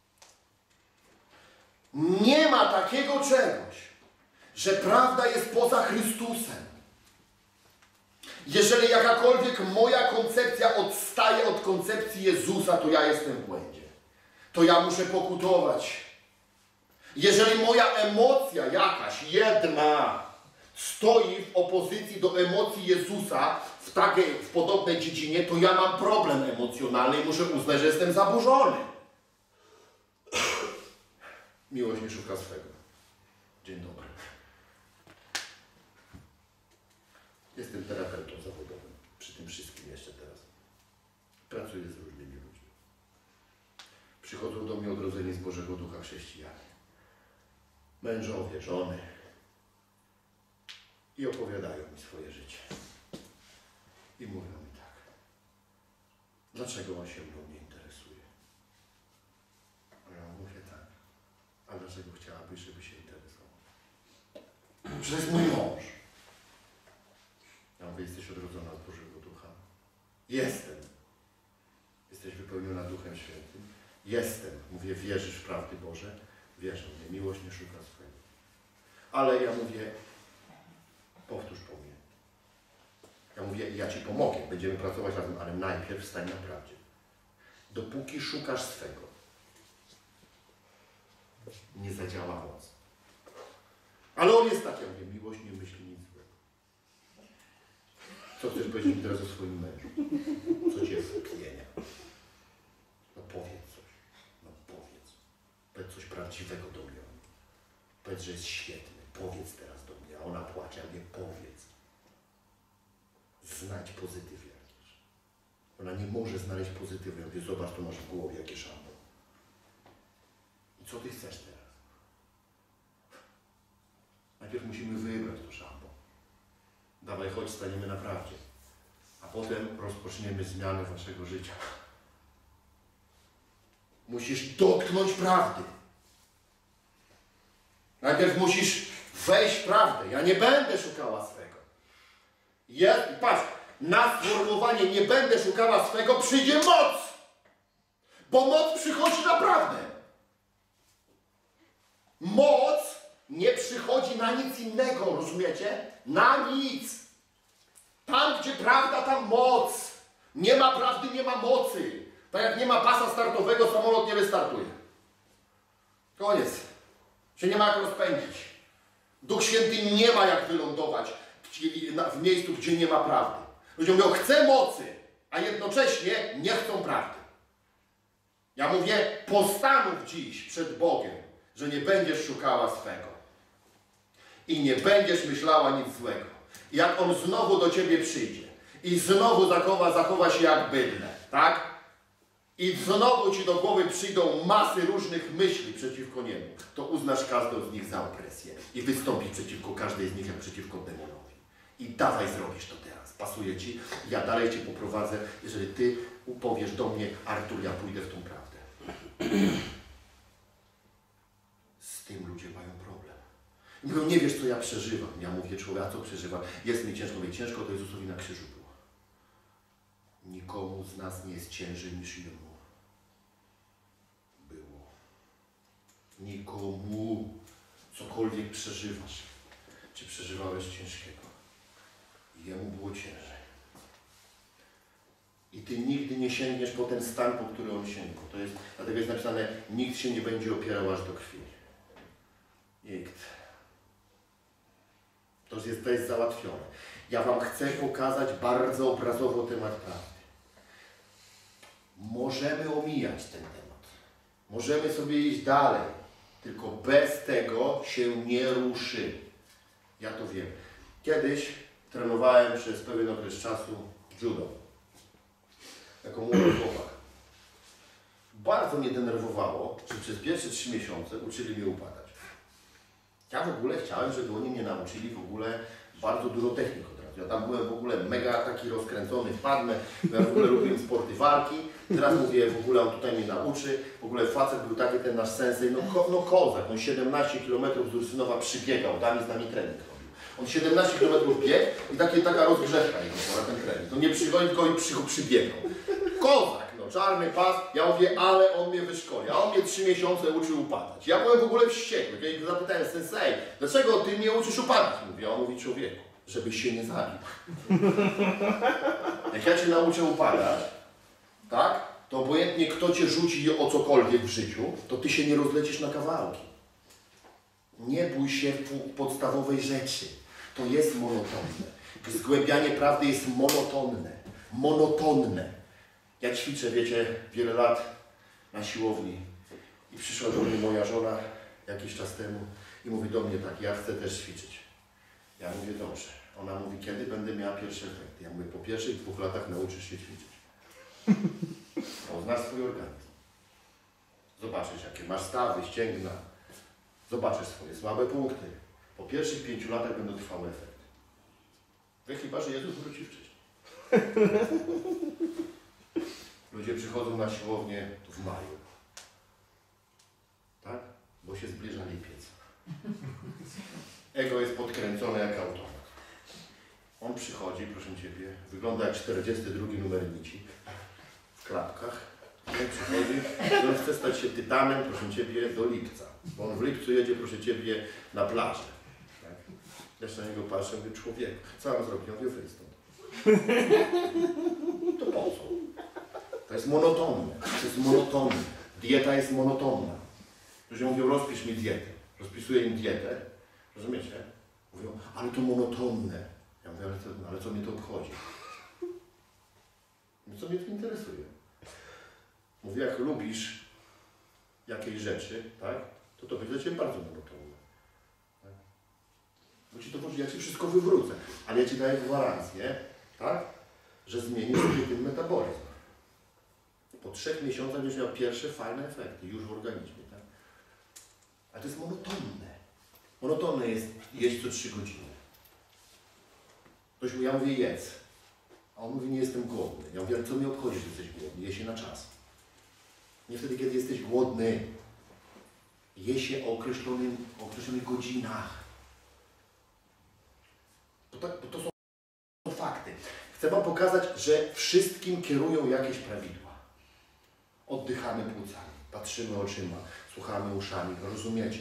Nie ma takiego czegoś, że prawda jest poza Chrystusem. Jeżeli jakakolwiek moja koncepcja odstaje od koncepcji Jezusa, to ja jestem w błędzie. To ja muszę pokutować. Jeżeli moja emocja jakaś, jedna, stoi w opozycji do emocji Jezusa w podobnej dziedzinie, to ja mam problem emocjonalny i muszę uznać, że jestem zaburzony. Miłość nie szuka swego. Dzień dobry. Jestem terapeutą zawodowym. Przy tym wszystkim jeszcze teraz. Pracuję z różnymi ludźmi. Przychodzą do mnie odrodzeni z Bożego Ducha chrześcijanie. Mężowie, żony. I opowiadają mi swoje życie. I mówią mi tak. Dlaczego on się mną nie interesuje? A ja mówię tak. A dlaczego chciałabyś, żeby się interesował? Że jest mój mąż. Ja mówię, jesteś odrodzona z Bożego Ducha? Jestem. Jesteś wypełniona Duchem Świętym? Jestem. Mówię, wierzysz w prawdy Boże? Wierzę. Mówię, miłość nie szuka swojego. Ale ja mówię, powtórz po mnie. Ja mówię, ja ci pomogę, będziemy pracować razem, ale najpierw stań na prawdzie. Dopóki szukasz swego, nie zadziała moc. Ale on jest tak, ja mówię, miłość nie myśli nic złego. Co chcesz powiedzieć mi teraz o swoim mężu? Co cię wpienia? No powiedz coś. No powiedz. Powiedz coś prawdziwego do mnie. Powiedz, że jest świetny. Powiedz teraz do mnie. A ona płacze, a nie powiedz. Znajdź pozytyw jakiś. Ona nie może znaleźć pozytywu. Ja mówię, zobacz, to masz w głowie jakie szambo. I co ty chcesz teraz? Najpierw musimy wybrać to szambo. Dawaj, chodź, staniemy na prawdzie. A potem rozpoczniemy zmianę waszego życia. Musisz dotknąć prawdy. Najpierw musisz wejść w prawdę. Ja nie będę szukała swego. Patrz, na sformułowanie nie będę szukała swego przyjdzie moc. Bo moc przychodzi naprawdę. Moc nie przychodzi na nic innego, rozumiecie? Na nic. Tam, gdzie prawda, tam moc. Nie ma prawdy, nie ma mocy. Tak jak nie ma pasa startowego, samolot nie wystartuje. Koniec. Się nie ma jak rozpędzić. Duch Święty nie ma jak wylądować w miejscu, gdzie nie ma prawdy. Ludzie mówią, chcę mocy, a jednocześnie nie chcą prawdy. Ja mówię, postanów dziś przed Bogiem, że nie będziesz szukała swego. I nie będziesz myślała nic złego. I jak On znowu do ciebie przyjdzie i znowu zachowa się jak bydlę, tak? I znowu ci do głowy przyjdą masy różnych myśli przeciwko niemu, to uznasz każdą z nich za opresję i wystąpisz przeciwko każdej z nich jak przeciwko demonowi. I dawaj zrobisz to teraz. Pasuje ci? Ja dalej cię poprowadzę, jeżeli ty powiesz do mnie, Artur, ja pójdę w tą prawdę. Z tym ludzie mają problem. I mówią, nie wiesz, co ja przeżywam. Ja mówię, człowiek, a co przeżywam? Jest mi ciężko. Mówię, ciężko to Jezusowi na krzyżu było. Nikomu z nas nie jest ciężej niż Jemu było. Nikomu. Cokolwiek przeżywasz. Czy przeżywałeś ciężkiego? Jemu było ciężej. I ty nigdy nie sięgniesz po ten stan, po który on sięgnął. Dlatego jest napisane, nikt się nie będzie opierał aż do krwi. Nikt. To jest załatwione. Ja wam chcę pokazać bardzo obrazowo temat prawdy. Możemy omijać ten temat. Możemy sobie iść dalej. Tylko bez tego się nie ruszy. Ja to wiem. Kiedyś trenowałem przez pewien okres czasu judo. Jako młody chłopak. bardzo mnie denerwowało, że przez pierwsze 3 miesiące uczyli mnie upadać. Ja w ogóle chciałem, żeby oni mnie nauczyli w ogóle bardzo dużo technik od razu. Ja tam byłem w ogóle mega taki rozkręcony w padmę, ja w ogóle lubiłem sporty walki. Teraz mówię, w ogóle on tutaj mnie nauczy. W ogóle facet był taki ten nasz sensei, no kozak, on 17 km z Ursynowa przybiegał, tam z nami trening robił. On 17 km biegł i taka rozgrzewka jego była, ten trening. On nie przychodzi, tylko i przybiegał. Kozak, no czarny pas, ja mówię, ale on mnie wyszkoli, a on mnie 3 miesiące uczył upadać. Ja byłem w ogóle wściekły, ja go zapytałem, sensei, dlaczego ty mnie uczysz upadać? Mówię, a on mówi, człowieku, żebyś się nie zabił. Jak ja cię nauczę upadać, tak, to obojętnie kto cię rzuci o cokolwiek w życiu, to ty się nie rozlecisz na kawałki. Nie bój się podstawowej rzeczy. To jest monotonne. Zgłębianie prawdy jest monotonne. Monotonne. Ja ćwiczę, wiecie, wiele lat na siłowni i przyszła do mnie moja żona jakiś czas temu i mówi do mnie tak, ja chcę też ćwiczyć. Ja mówię, dobrze. Ona mówi, kiedy będę miała pierwsze efekty? Ja mówię, po pierwszych 2 latach nauczysz się ćwiczyć. Poznasz swój organizm. Zobaczysz, jakie masz stawy, ścięgna. Zobaczysz swoje słabe punkty. Po pierwszych 5 latach będą trwały efekty. Wy chyba, że Jezus wróci wcześniej. Ludzie przychodzą na siłownię w maju. Tak? Bo się zbliża lipiec. Ego jest podkręcone jak automat. On przychodzi, proszę Ciebie, wygląda jak 42 numer nici w klapkach. On przychodzi, on chce stać się tytanem, proszę Ciebie, do lipca. Bo on w lipcu jedzie, proszę Ciebie, na plażę. Tak? Ja się na niego patrzę, mówię, człowiek, co on zrobił? Ja mówię, wyjdź stąd. To po co? To jest monotonne. To jest monotonne. Dieta jest monotonna. Ludzie mówią, rozpisz mi dietę. Rozpisuję im dietę. Rozumiecie? Mówią, ale to monotonne. Ja mówię, ale co mnie to obchodzi? Co mnie to interesuje? Mówię, jak lubisz jakiejś rzeczy, tak? To będzie dla Ciebie bardzo monotonne. Tak? Bo Ci to chodzi, ja Ci wszystko wywrócę. Ale ja Ci daję gwarancję, tak? Że zmienisz sobie ten metabolizm. Po 3 miesiącach będziesz miał pierwsze fajne efekty już w organizmie, tak? A to jest monotonne. Monotonne jest jeść co 3 godziny. Ktoś mówi, ja mówię, jedz. A on mówi, nie jestem głodny. Ja mówię, ale co mnie obchodzi, że jesteś głodny? Je się na czas. Nie wtedy, kiedy jesteś głodny. Je się o określonych godzinach. Bo to są fakty. Chcę Wam pokazać, że wszystkim kierują jakieś prawidła. Oddychamy płucami, patrzymy oczyma, słuchamy uszami, rozumiecie?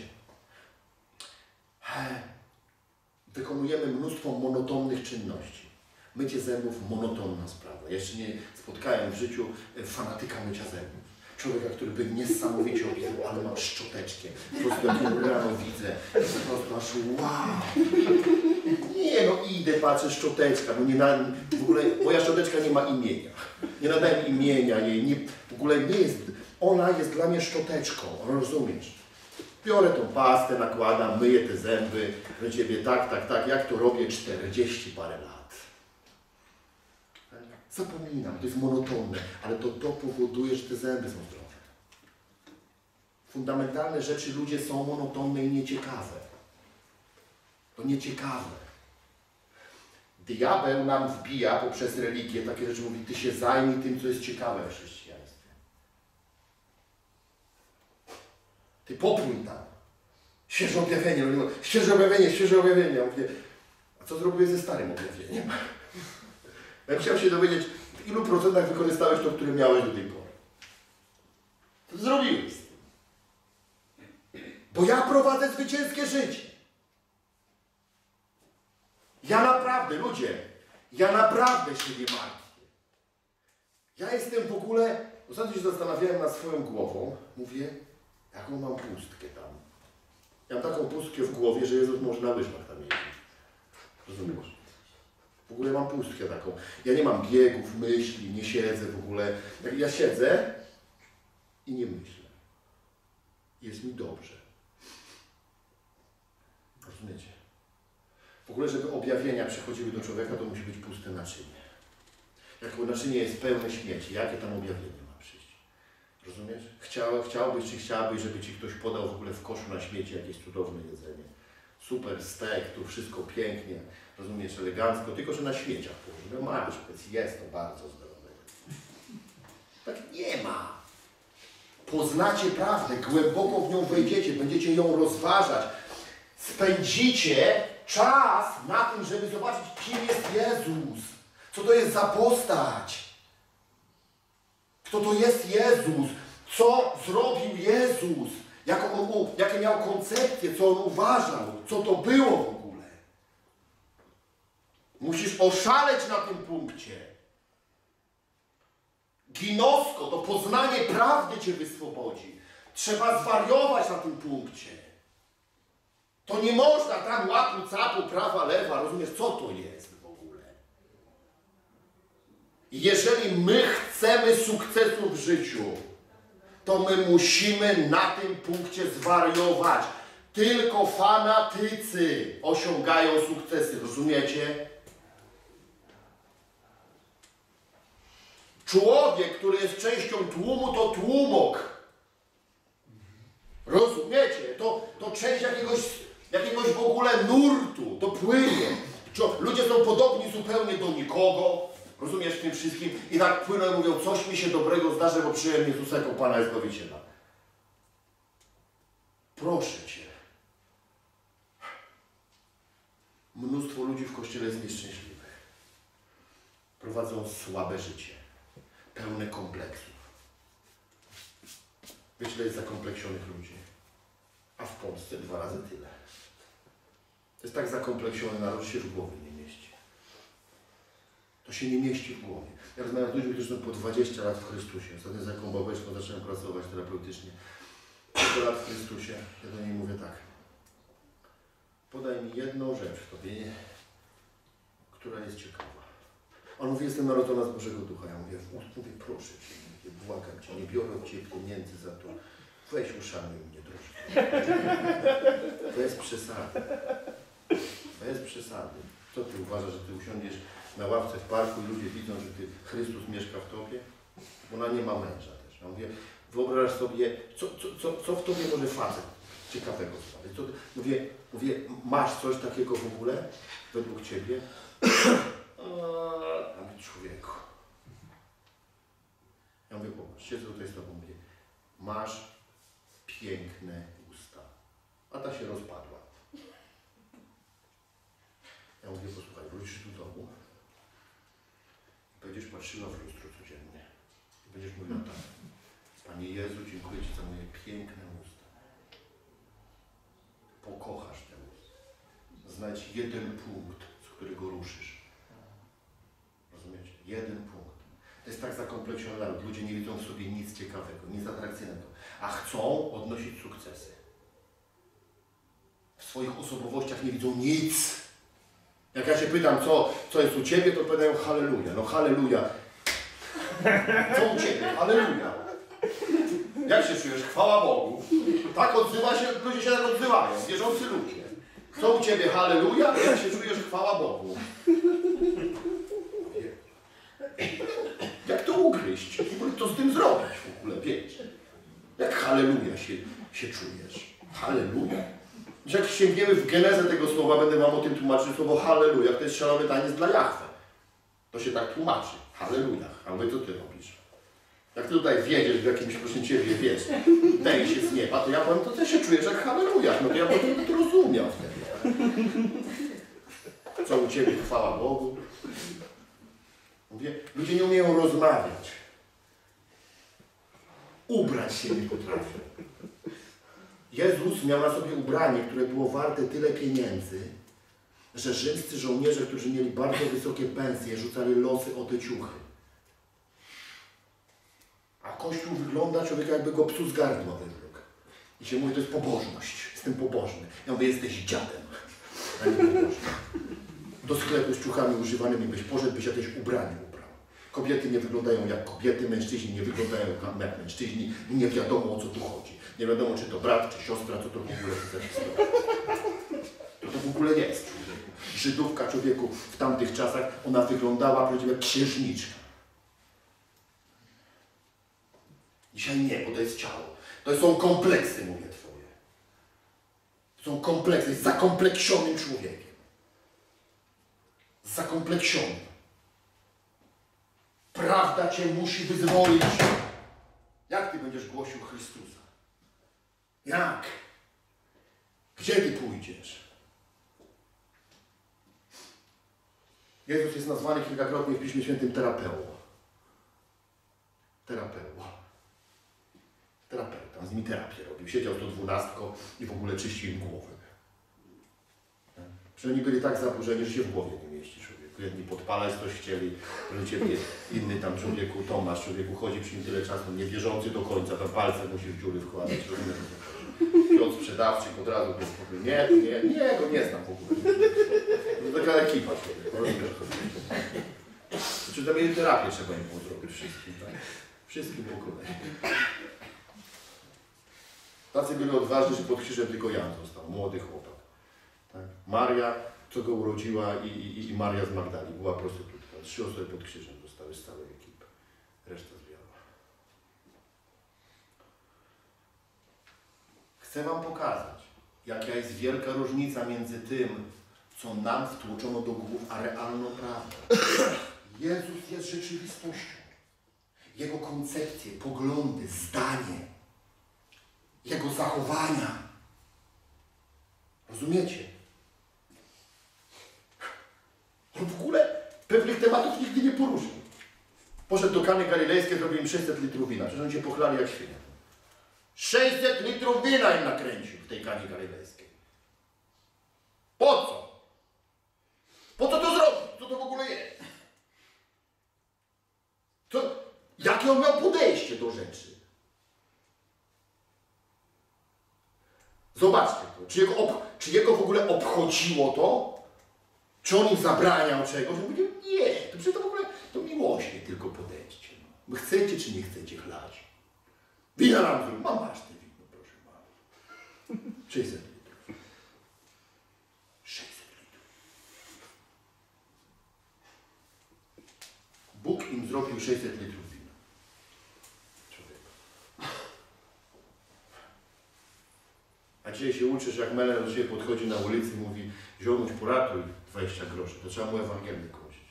Wykonujemy mnóstwo monotonnych czynności. Mycie zębów, monotonna sprawa. Ja jeszcze nie spotkałem w życiu fanatyka mycia zębów. Człowieka, który by niesamowicie opisał, ale mam szczoteczkę. Po prostu jak ją rano widzę, po prostu aż wow. Nie no, idę, patrzę, szczoteczka. No w ogóle moja szczoteczka nie ma imienia. Nie nadałem imienia jej. W ogóle nie jest. Ona jest dla mnie szczoteczką, rozumiesz? Biorę tą pastę, nakładam, myję te zęby, do Ciebie tak, jak to robię 40 parę lat. Zapominam, to jest monotonne, ale to powoduje, że te zęby są zdrowe. Fundamentalne rzeczy ludzie są monotonne i nieciekawe. To nieciekawe. Diabeł nam wbija poprzez religię takie rzeczy, mówi, ty się zajmij tym, co jest ciekawe w chrześcijaństwie. Ty popłyń tam. Świeże objawienie. Świeże objawienie. Ja mówię, a co zrobiłeś ze starym objawieniem? Ja chciałem się dowiedzieć, w ilu procentach wykorzystałeś to, które miałeś do tej pory. Co zrobiłeś z tym? Bo ja prowadzę zwycięskie życie. Ja naprawdę, ludzie, ja naprawdę się nie martwię. Ja jestem w ogóle, ostatnio się zastanawiałem nad swoją głową, mówię, jaką mam pustkę tam. Ja mam taką pustkę w głowie, że Jezus może na łyżwach tam jeździć. Rozumiesz? W ogóle mam pustkę taką. Ja nie mam biegów, myśli, nie siedzę w ogóle. Ja siedzę i nie myślę. Jest mi dobrze. Rozumiecie? W ogóle, żeby objawienia przychodziły do człowieka, to musi być puste naczynie. Jak naczynie jest pełne śmieci, jakie tam objawienie ma przyjść? Rozumiesz? Chciałbyś czy chciałabyś, żeby ci ktoś podał w ogóle w koszu na śmieci jakieś cudowne jedzenie. Super steak, tu wszystko pięknie, rozumiesz, elegancko, tylko że na śmieciach położone. No ma być, jest to bardzo zdrowe. Tak nie ma. Poznacie prawdę, głęboko w nią wejdziecie, będziecie ją rozważać. Spędzicie czas na tym, żeby zobaczyć, kim jest Jezus. Co to jest za postać. Kto to jest Jezus. Co zrobił Jezus. Jakie miał koncepcje, co on uważał, co to było w ogóle. Musisz oszaleć na tym punkcie. Ginosko, to poznanie prawdy cię wyswobodzi. Trzeba zwariować na tym punkcie. To nie można tam łapu, capu, prawa, lewa, rozumiesz, co to jest w ogóle. Jeżeli my chcemy sukcesu w życiu, to my musimy na tym punkcie zwariować. Tylko fanatycy osiągają sukcesy, rozumiecie? Człowiek, który jest częścią tłumu, to tłumok. Rozumiecie? To część jakiegoś w ogóle nurtu, to płynie. Ludzie są podobni zupełnie do nikogo. Rozumiesz w tym wszystkim? I tak płyną i mówią, coś mi się dobrego zdarzy, bo przyjąłem Jezusa jako Pana i Zbawiciela. Proszę Cię. Mnóstwo ludzi w Kościele jest nieszczęśliwych. Prowadzą słabe życie. Pełne kompleksów. Wiecie, ile jest zakompleksionych ludzi? A w Polsce 2 razy tyle. To jest tak zakompleksiony naród, że się w głowie nie mieści. To się nie mieści w głowie. Ja rozmawiam z ludźmi, którzy są po 20 lat w Chrystusie. Ostatnio z taką babeczką zacząłem pracować terapeutycznie. 100 lat w Chrystusie. Ja do niej mówię tak. Podaj mi jedną rzecz w Tobie, która jest ciekawa. On mówi, jestem narodzona z Bożego Ducha. Ja mówię, proszę Cię, błagam Cię, nie biorę od Ciebie pieniędzy za to. Weź uszanuj mnie troszkę. To jest przesady. To jest przesady. Co Ty uważasz, że Ty usiądziesz na ławce w parku i ludzie widzą, że Chrystus mieszka w Tobie? Ona nie ma męża też. Ja mówię, wyobraź sobie, co w Tobie może facet ciekawego sprawić. Mówię, masz coś takiego w ogóle według Ciebie? Ja mówię, człowieku. Ja mówię, popatrz, siedzę tutaj z Tobą, mówię, masz piękne usta. A ta się rozpadła. Ja mówię, posłuchaj, wrócisz do domu i będziesz patrzyła w lustro codziennie. I będziesz mówiła tak, Panie Jezu, dziękuję Ci za moje piękne usta. Pokochasz te usta. Znajdź jeden punkt, z którego ruszysz. Rozumiecie? Jeden punkt. To jest tak zakompleksiony naród. Ludzie nie widzą w sobie nic ciekawego, nic atrakcyjnego, a chcą odnosić sukcesy. W swoich osobowościach nie widzą nic. Jak ja się pytam, co jest u Ciebie, to powiadają halleluja. No halleluja. Co u Ciebie? Halleluja. Jak się czujesz? Chwała Bogu. Tak odzywa się, ludzie się tak odzywają, wierzący ludzie. Co u Ciebie? Halleluja. Jak się czujesz? Chwała Bogu. Jak to ugryźć? Co z tym zrobić w ogóle? Wiecie? Jak halleluja się czujesz? Halleluja. Jak sięgniemy w genezę tego słowa, będę Wam o tym tłumaczył, słowo halleluja, to jest szalony taniec dla Jahwe. To się tak tłumaczy. Halleluja. A mówię, co Ty robisz? Jak Ty tutaj wiedziesz w jakimś, proszę Ciebie, wiesz, daj się z nieba, to ja powiem, to Ty się czujesz jak halleluja. No to ja bym to rozumiał wtedy. Co u Ciebie? Chwała Bogu. Mówię, ludzie nie umieją rozmawiać. Ubrać się nie potrafią. Jezus miał na sobie ubranie, które było warte tyle pieniędzy, że rzymscy żołnierze, którzy mieli bardzo wysokie pensje, rzucali losy o te ciuchy. A Kościół wygląda człowieka, jakby go psu z gardła wywlókł. I się mówi, to jest pobożność. Jestem pobożny. Ja mówię, jesteś dziadem, a nie pobożny. Do sklepu z ciuchami używanymi byś poszedł, byś jakieś ubranie ubrał. Kobiety nie wyglądają jak kobiety, mężczyźni nie wyglądają jak mężczyźni i nie wiadomo, o co tu chodzi. Nie wiadomo, czy to brat, czy siostra, co to w ogóle jest za historia. To w ogóle jest, człowieku. Żydówka, człowieku, w tamtych czasach, ona wyglądała jak księżniczka. Dzisiaj nie, bo to jest ciało. To są kompleksy, mówię twoje. Są kompleksy, jest zakompleksionym człowiekiem. Zakompleksionym. Prawda cię musi wyzwolić. Jak ty będziesz głosił Chrystusa? Jak? Gdzie ty pójdziesz? Jezus jest nazwany kilkakrotnie w Piśmie Świętym terapeuą. Terapeuta. On z nimi terapię robił. Siedział z tą 12 i w ogóle czyścił im głowę. Że oni byli tak zaburzeni, że się w głowie nie mieści człowieku. Jedni podpalać coś chcieli, że ciebie inny tam człowieku, Tomasz, człowieku chodzi przy nim tyle czasu, niewierzący do końca, tam palce musi w dziury wkładać. Piotr sprzedawczyk od razu to spokojnie. Nie, go nie znam w ogóle. To taka ekipa człowiek. Znaczy tam mieli terapię trzeba im było zrobić wszystkim, tak? Wszystkim w ogóle. Tacy byli odważni, że pod krzyżem tylko Jan został, młody chłopak. Tak? Maria, co go urodziła i Maria z Magdali, była prostytutka. 3 osoby pod krzyżem zostały z całej ekipy. Reszta zwiała. Chcę wam pokazać, jaka jest wielka różnica między tym, co nam wtłoczono do głów, a realną prawdą. Jezus jest rzeczywistością. Jego koncepcje, poglądy, zdanie, Jego zachowania. Rozumiecie? On w ogóle pewnych tematów nigdy nie poruszył. Poszedł do Kany Galilejskiej, zrobił im 600 litrów wina. Przecież oni się pochlali jak świnia. 600 litrów wina im nakręcił w tej Kanie Galilejskiej. Po co? Po co to zrobił? Co to w ogóle jest? Jakie on miał podejście do rzeczy? Zobaczcie to. Czy jego w ogóle obchodziło to? Czy on im zabraniał czegoś? On powiedział, nie, to przecież to w ogóle to miłośnie tylko podejdźcie. No. Chcecie czy nie chcecie chlać? Wina nam zrób. Masz te wino, proszę pana. 600 litrów. 600 litrów. Bóg im zrobił 600 litrów wina. A dzisiaj się uczysz, jak Melen do ciebie podchodzi na ulicy i mówi, ziomuś poratuj 20 groszy, to trzeba mu Ewangelię głosić.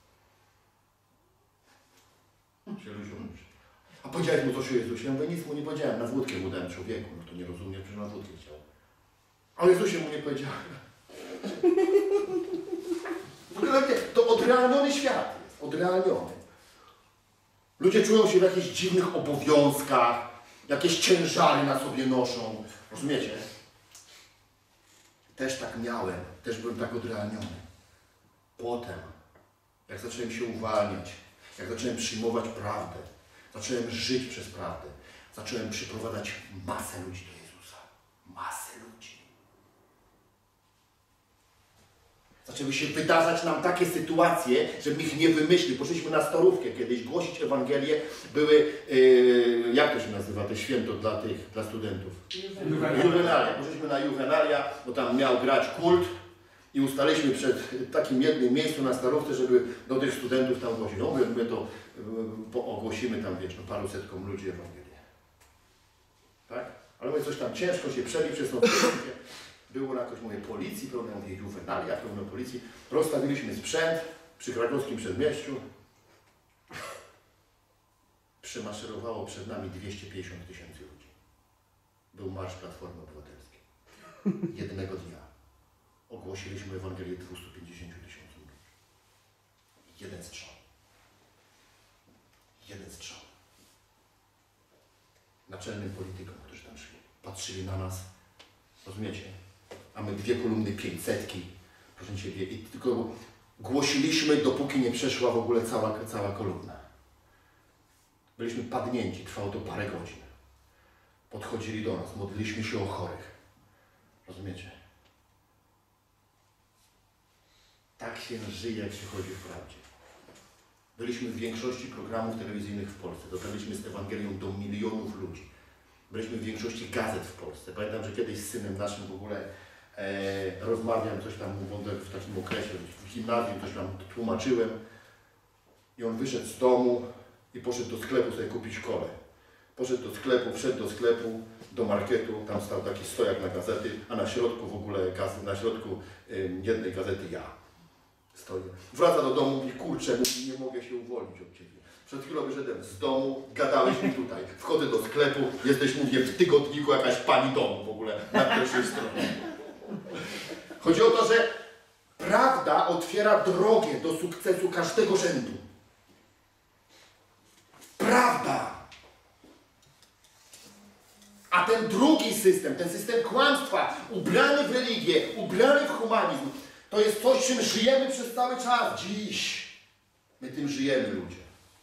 Się ludziom uczy. A powiedziałeś mu coś o Jezusie? Ja mówię, nic mu nie powiedziałem, na wódkę mu dałem człowieku, no to nie rozumiem, że na wódkę chciał. A o Jezusie mu nie powiedziałem. W ogóle to odrealniony świat jest, odrealniony. Ludzie czują się w jakichś dziwnych obowiązkach, jakieś ciężary na sobie noszą. Rozumiecie? Też tak miałem, też byłem tak odrealniony. Potem, jak zacząłem się uwalniać, jak zacząłem przyjmować prawdę, zacząłem żyć przez prawdę, zacząłem przyprowadzać masę ludzi do Jezusa. Masę ludzi. Zaczęły się wydarzać nam takie sytuacje, żebym ich nie wymyślił. Poszliśmy na Starówkę kiedyś głosić Ewangelię. Były, jak to się nazywa, te święto dla studentów? Juvenalia. Poszliśmy na Juvenalia, bo tam miał grać kult i ustaliliśmy przed takim jednym miejscu na Starówce, żeby do tych studentów tam głosić. No, my to ogłosimy tam, wiesz, no, paru setkom ludzi Ewangelię. Tak? Ale mówię, coś tam ciężko się przebić przez tą Starówkę. Było na jakoś mówię policji, pełno mówię Juvenalia, pełno policji. Rozstawiliśmy sprzęt przy krakowskim przedmieściu. Przemaszerowało przed nami 250 000 ludzi. Był marsz Platformy Obywatelskiej. Jednego dnia ogłosiliśmy Ewangelię 250 000 ludzi. Jeden strzał. Jeden strzał. Naczelnym politykom, którzy tam szli, patrzyli na nas. Rozumiecie? Mamy 2 kolumny 500, proszę Ciebie, i tylko głosiliśmy, dopóki nie przeszła w ogóle cała kolumna. Byliśmy padnięci, trwało to parę godzin. Podchodzili do nas, modliliśmy się o chorych. Rozumiecie? Tak się żyje, jak się chodzi w prawdzie. Byliśmy w większości programów telewizyjnych w Polsce. Dotarliśmy z Ewangelią do milionów ludzi. Byliśmy w większości gazet w Polsce. Pamiętam, że kiedyś z synem naszym w ogóle rozmawiam, coś tam w takim okresie, w gimnazjum coś tam tłumaczyłem. I on wyszedł z domu i poszedł do sklepu sobie kupić kolę. Poszedł do sklepu, wszedł do sklepu, do marketu, tam stał taki stojak na gazety, a na środku w ogóle, na środku jednej gazety ja stoję. Wraca do domu, mówi, kurczę, mówi, nie mogę się uwolnić od Ciebie. Przed chwilą wyszedłem z domu, gadałeś mi tutaj. Wchodzę do sklepu, jesteś, mówię, w tygodniku jakaś pani domu w ogóle na pierwszej stronie. Chodzi o to, że prawda otwiera drogę do sukcesu każdego rzędu. Prawda. A ten drugi system, ten system kłamstwa, ubrany w religię, ubrany w humanizm, to jest coś, czym żyjemy przez cały czas. Dziś. My tym żyjemy, ludzie.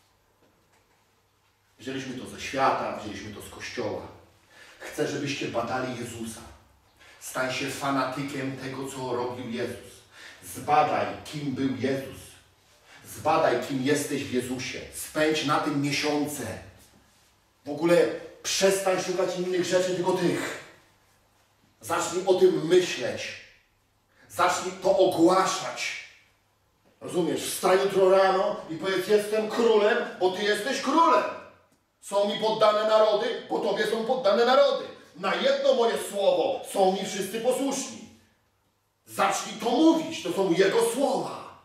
Wzięliśmy to ze świata, wzięliśmy to z Kościoła. Chcę, żebyście badali Jezusa. Stań się fanatykiem tego, co robił Jezus. Zbadaj, kim był Jezus. Zbadaj, kim jesteś w Jezusie. Spędź na tym miesiące. W ogóle przestań szukać innych rzeczy, tylko tych. Zacznij o tym myśleć. Zacznij to ogłaszać. Rozumiesz? Wstań jutro rano i powiedz, jestem królem, bo Ty jesteś królem. Są mi poddane narody, bo Tobie są poddane narody. Na jedno moje słowo są mi wszyscy posłuszni. Zacznij to mówić, to są Jego słowa.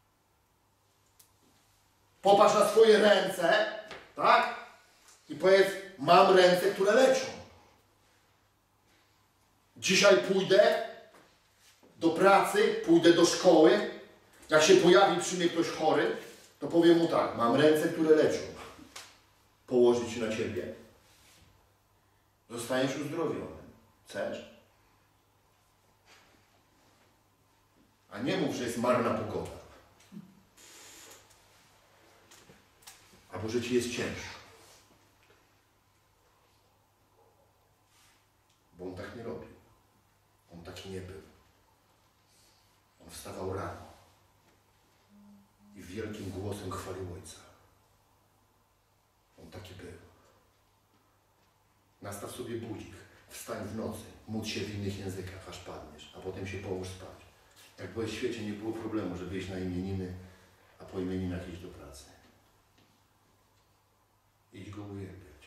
Popatrz na swoje ręce, tak? I powiedz, mam ręce, które leczą. Dzisiaj pójdę do pracy, pójdę do szkoły. Jak się pojawi przy mnie ktoś chory, to powiem mu tak, mam ręce, które leczą. Położyć się na Ciebie. Zostaniesz uzdrowiony. Chcesz? A nie mów, że jest marna pogoda. Albo że Ci jest ciężko. Bo On tak nie robił. On taki nie był. On wstawał rano i wielkim głosem chwalił Ojca. On taki był. Nastaw sobie budzik, wstań w nocy, módl się w innych językach, aż padniesz, a potem się połóż spać. Jak byłeś w świecie, nie było problemu, żeby iść na imieniny, a po imieninach iść do pracy. Idź Go uwielbiać.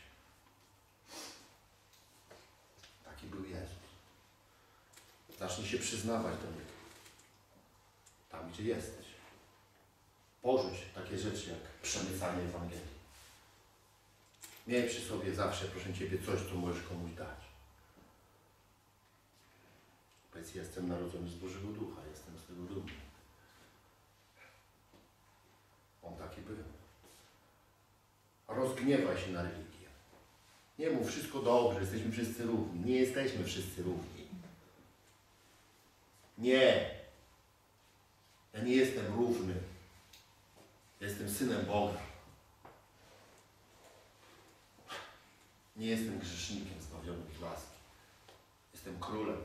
Taki był Jezus. Zacznij się przyznawać do Niego. Tam, gdzie jesteś. Porzuć takie rzeczy jak przemycanie Ewangelii. Miej przy sobie zawsze, proszę Ciebie, coś, co możesz komuś dać. Powiedz, jestem narodzony z Bożego Ducha, jestem z tego dumny. On taki był. Rozgniewaj się na religię. Nie mów, wszystko dobrze, jesteśmy wszyscy równi. Nie jesteśmy wszyscy równi. Nie. Ja nie jestem równy. Jestem synem Boga. Nie jestem grzesznikiem zbawionym z łaski. Jestem królem.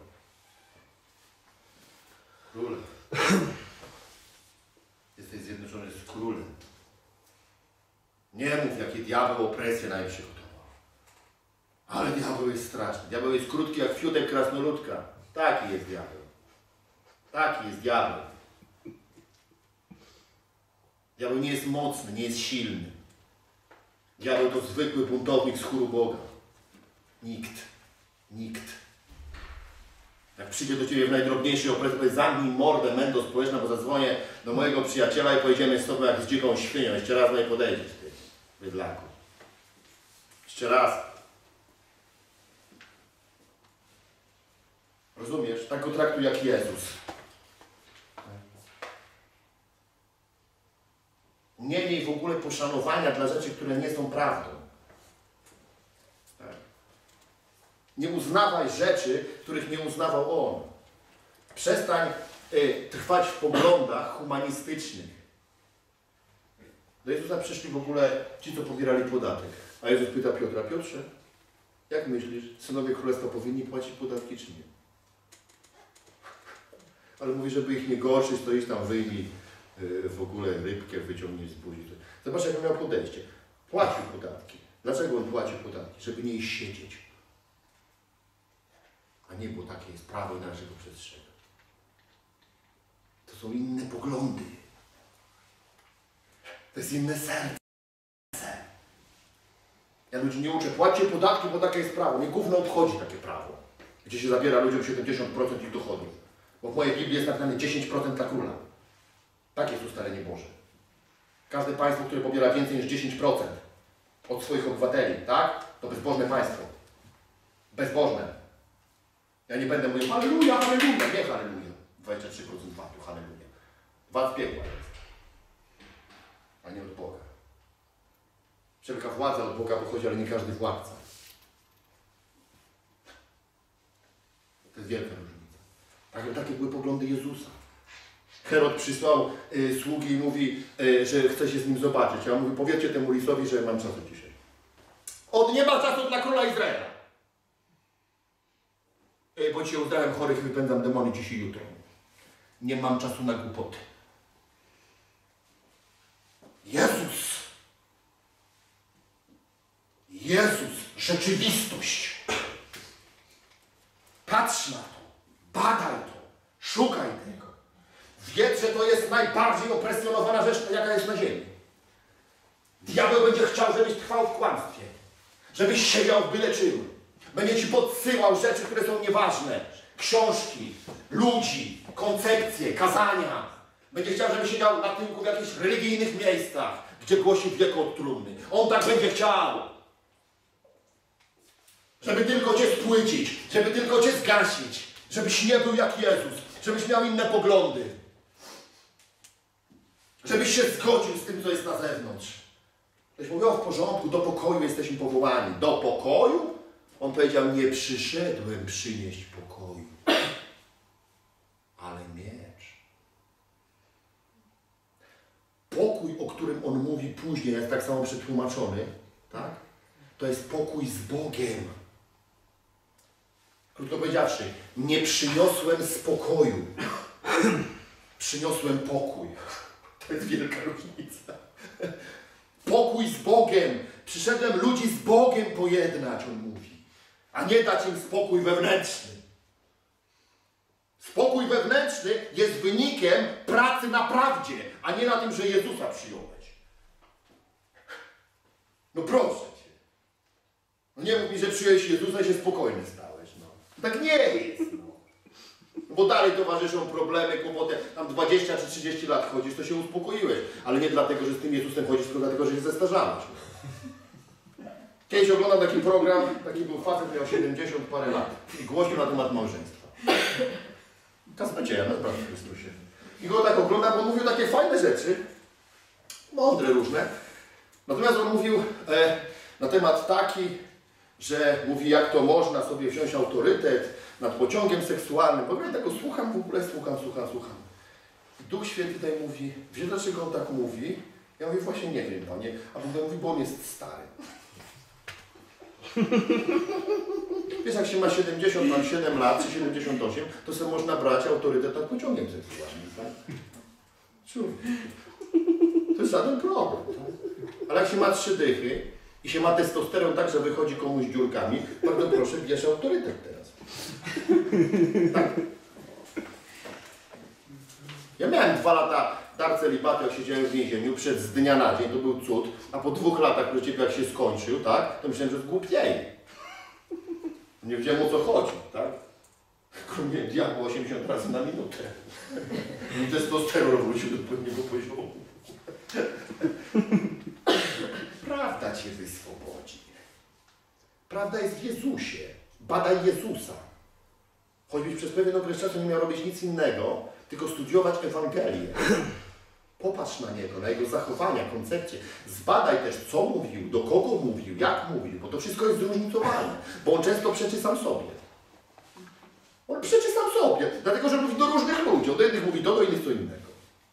Królem. Jesteś zjednoczony z królem. Nie mów, jakie diabeł opresję na nie przygotował. Ale diabeł jest straszny. Diabeł jest krótki jak fiutek krasnoludka. Taki jest diabeł. Taki jest diabeł. Diabeł nie jest mocny, nie jest silny. Diabeł to zwykły buntownik z chóru Boga. Nikt. Jak przyjdzie do Ciebie w najdrobniejszej opresji, powiedz, zamknij mordę, mendo społeczna, bo zadzwonię do mojego przyjaciela i pojedziemy z Tobą jak z dziką świnią. Jeszcze raz nie podejdziesz, Ty, bydlaku. Jeszcze raz. Rozumiesz? Tak go traktuj jak Jezus. Nie miej w ogóle poszanowania dla rzeczy, które nie są prawdą. Tak. Nie uznawaj rzeczy, których nie uznawał On. Przestań trwać w poglądach humanistycznych. Do Jezusa przyszli w ogóle ci, co pobierali podatek. A Jezus pyta Piotra, Piotrze, jak myślisz, synowie królestwa powinni płacić podatki, czy nie? Ale mówi, żeby ich nie gorszyć, to iść tam wyjmij w ogóle rybkę, wyciągnij z buzi. Zobacz, jak miał podejście. Płacił podatki. Dlaczego on płacił podatki? Żeby nie iść siedzieć. A nie, bo takie jest prawo i należy go przestrzegać. To są inne poglądy. To jest inne serce. Ja ludzi nie uczę, płaccie podatki, bo takie jest prawo. Mnie gówno obchodzi takie prawo. Gdzie się zabiera ludziom 70% ich dochodów. Bo w mojej Biblii jest napisane 10% dla króla. Tak jest ustalenie Boże. Każde państwo, które pobiera więcej niż 10% od swoich obywateli, tak? To bezbożne państwo. Bezbożne. Ja nie będę mówił halleluja, halleluja. Nie halleluja. 23% VAT-u, halleluja. VAT z piekła jest. A nie od Boga. Wszelka władza od Boga pochodzi, ale nie każdy władca. To jest wielka różnica. Takie były poglądy Jezusa. Herod przysłał sługi i mówi, że chce się z nim zobaczyć. Ja mówię, powiedzcie temu lisowi, że mam czasu dzisiaj. On nie ma czasu dla króla Izraela. Bo dzisiaj uzdałem chorych i wypędzam demony dziś i jutro. Nie mam czasu na głupoty. Jezus! Jezus, rzeczywistość. Patrz na to, badaj to, szukaj tego. Wiedz, że to jest najbardziej opresjonowana rzecz, jaka jest na ziemi. Diabeł będzie chciał, żebyś trwał w kłamstwie, żebyś siedział w byle czym. Będzie ci podsyłał rzeczy, które są nieważne. Książki, ludzi, koncepcje, kazania. Będzie chciał, żebyś siedział na tyłku w jakichś religijnych miejscach, gdzie głosi wiek od trumny. On tak będzie chciał. Żeby tylko cię spłycić, żeby tylko cię zgasić, żebyś nie był jak Jezus, żebyś miał inne poglądy, żebyś się zgodził z tym, co jest na zewnątrz. Ktoś mówił, w porządku, do pokoju jesteśmy powołani. Do pokoju? On powiedział, nie przyszedłem przynieść pokoju, ale miecz. Pokój, o którym on mówi później, jest tak samo przetłumaczony, tak? To jest pokój z Bogiem. Krótko powiedziawszy, nie przyniosłem spokoju, przyniosłem pokój. To jest wielka różnica. Pokój z Bogiem. Przyszedłem ludzi z Bogiem pojednać, on mówi, a nie dać im spokój wewnętrzny. Spokój wewnętrzny jest wynikiem pracy na prawdzie, a nie na tym, że Jezusa przyjąłeś. No proszę cię. No nie mów mi, że przyjąłeś Jezusa i się spokojny stałeś. No. Tak nie jest. No. Bo dalej towarzyszą problemy, kłopoty. Tam 20 czy 30 lat chodzisz, to się uspokoiłeś. Ale nie dlatego, że z tym Jezusem chodzisz, tylko dlatego, że się zestarzałeś. Kiedyś oglądam taki program, taki był facet, miał 70 parę lat i głosił na temat małżeństwa. Kaznodzieja na zbawie w Chrystusie. I go tak oglądam, bo on mówił takie fajne rzeczy, mądre różne. Natomiast on mówił na temat taki, że mówi, jak to można sobie wziąć autorytet nad pociągiem seksualnym. W ogóle tego słucham, słucham. Duch Święty tutaj mówi, wiesz dlaczego on tak mówi? Ja mówię, właśnie nie wiem, Panie. A Bóg mówi, bo on jest stary. Wiesz, jak się ma 77 lat, czy 78, to sobie można brać autorytet nad pociągiem seksualnym, tak? Człowiek. To jest żaden problem. Tak? Ale jak się ma 3 dychy i się ma testosteron tak, że wychodzi komuś dziurkami, bardzo proszę, bierz autorytet teraz. Tak. Ja miałem 2 lata dar celibatu, jak siedziałem w więzieniu, z dnia na dzień, to był cud, a po 2 latach, jak się skończył, tak, to myślałem, że zgłupieje. Nie wiedziałem, o co chodzi, tak? Mnie diabło 80 razy na minutę. I testosteron wrócił do pewnego poziomu. Prawda cię wyswobodzi. Prawda jest w Jezusie. Badaj Jezusa. Choćbyś przez pewien okres czasu nie miał robić nic innego, tylko studiować Ewangelię. Popatrz na Niego, na Jego zachowania, koncepcje. Zbadaj też, co mówił, do kogo mówił, jak mówił, bo to wszystko jest zróżnicowane. Bo On często przeczy sam sobie. On przeczy sam sobie, dlatego, że mówi do różnych ludzi. Do jednych mówi to, do innych co innego.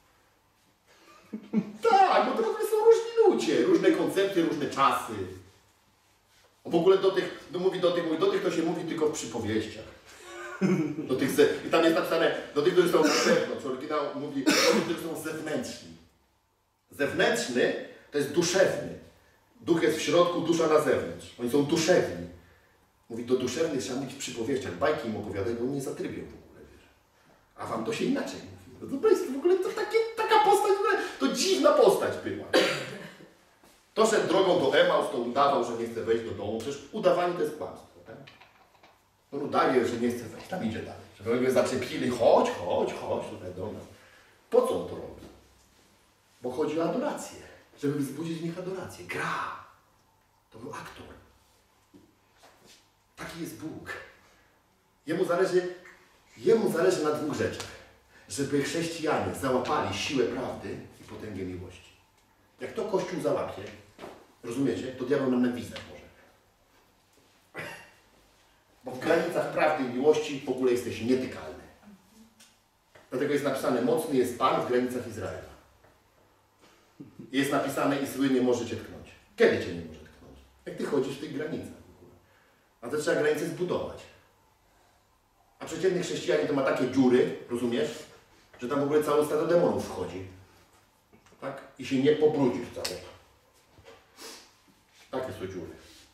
Tak, bo to są różni ludzie, różne koncepcje, różne czasy. W ogóle mówi do tych to się mówi tylko w przypowieściach. I tam jest napisane, do tych, którzy są na zewnątrz. Oryginał mówi, do tych, którzy są zewnętrzni. Zewnętrzny to jest duszewny. Duch jest w środku, dusza na zewnątrz. Oni są duszewni. Mówi, do duszewnych trzeba mówić w przypowieściach, bajki im opowiadać, bo nie zatrybią w ogóle, wiesz. A wam to się inaczej mówi. No to jest w ogóle taka postać, w ogóle, to dziwna postać była. To szedł drogą do Emaus, to udawał, że nie chce wejść do domu. Przecież udawanie to jest kłamstwo, tak? On udaje, że nie chce wejść, tam idzie dalej. Żeby go zaczepili, chodź tutaj do nas. Po co on to robi? Bo chodzi o adorację. Żeby wzbudzić w nich adorację. Gra. To był aktor. Taki jest Bóg. Jemu zależy na dwóch rzeczach. Żeby chrześcijanie załapali siłę prawdy i potęgę miłości. Jak to Kościół załapie, rozumiecie, to diabeł nam na gwizdek może. Bo w granicach prawdy i miłości w ogóle jesteś nietykalny. Dlatego jest napisane, mocny jest Pan w granicach Izraela. Jest napisane i zły nie może cię tknąć. Kiedy cię nie może tknąć? Jak ty chodzisz w tych granicach w ogóle. A to trzeba granice zbudować. A przeciętny chrześcijanin to ma takie dziury, rozumiesz, że tam w ogóle całe stado demonów wchodzi. Tak? I się nie pobrudzi wcale. Takie są dziury.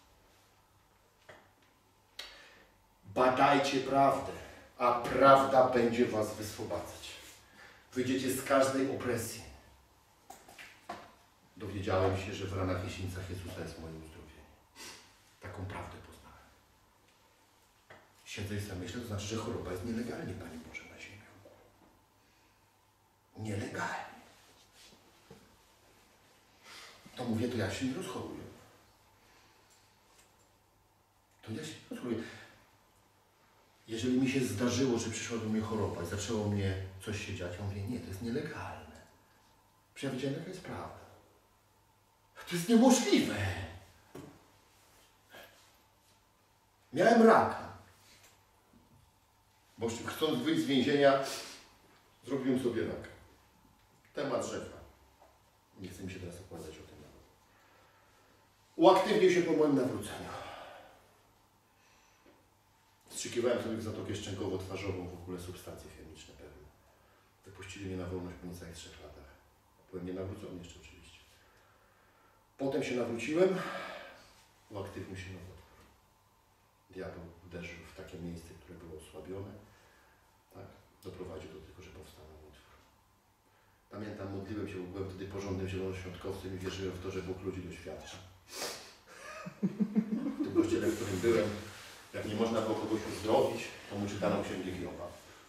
Badajcie prawdę, a prawda będzie was wyswobadzać. Wyjdziecie z każdej opresji. Dowiedziałem się, że w ranach i sińcach Jezusa jest moje uzdrowienie. Taką prawdę poznałem. Siedzę i sobie myślę, to znaczy, że choroba jest nielegalnie, Panie Boże, na ziemi. Nielegalnie. To mówię, to ja się nie rozchoruję. To ja się nie rozchoruję. Jeżeli mi się zdarzyło, że przyszła do mnie choroba i zaczęło mnie coś się dziać, ja mówię, nie, to jest nielegalne. Przecież ja wiedziałem, jaka jest prawda. To jest niemożliwe. Miałem raka. Bo chcąc wyjść z więzienia, zrobiłem sobie raka. Temat rzeka. Nie chcę mi się teraz opowiadać o tym nawet. Uaktywnił się po moim nawróceniu. Wstrzykiwałem sobie w zatokę szczękowo-twarzową w ogóle substancje chemiczne pewne. Wypuścili mnie na wolność po niecałych 3 latach. Byłem nienawrócony jeszcze oczywiście. Potem się nawróciłem, uaktywnił się nowotwór. Diabeł uderzył w takie miejsce, które było osłabione. Tak? Doprowadził do tego, że powstał nowotwór. Pamiętam, modliłem się, bo byłem wtedy porządnym zielonoświątkowcem i wierzyłem w to, że Bóg ludzi doświadcza. W tym kościele, w którym byłem, jak nie można było kogoś uzdrowić, to mu czytano księgę Hioba.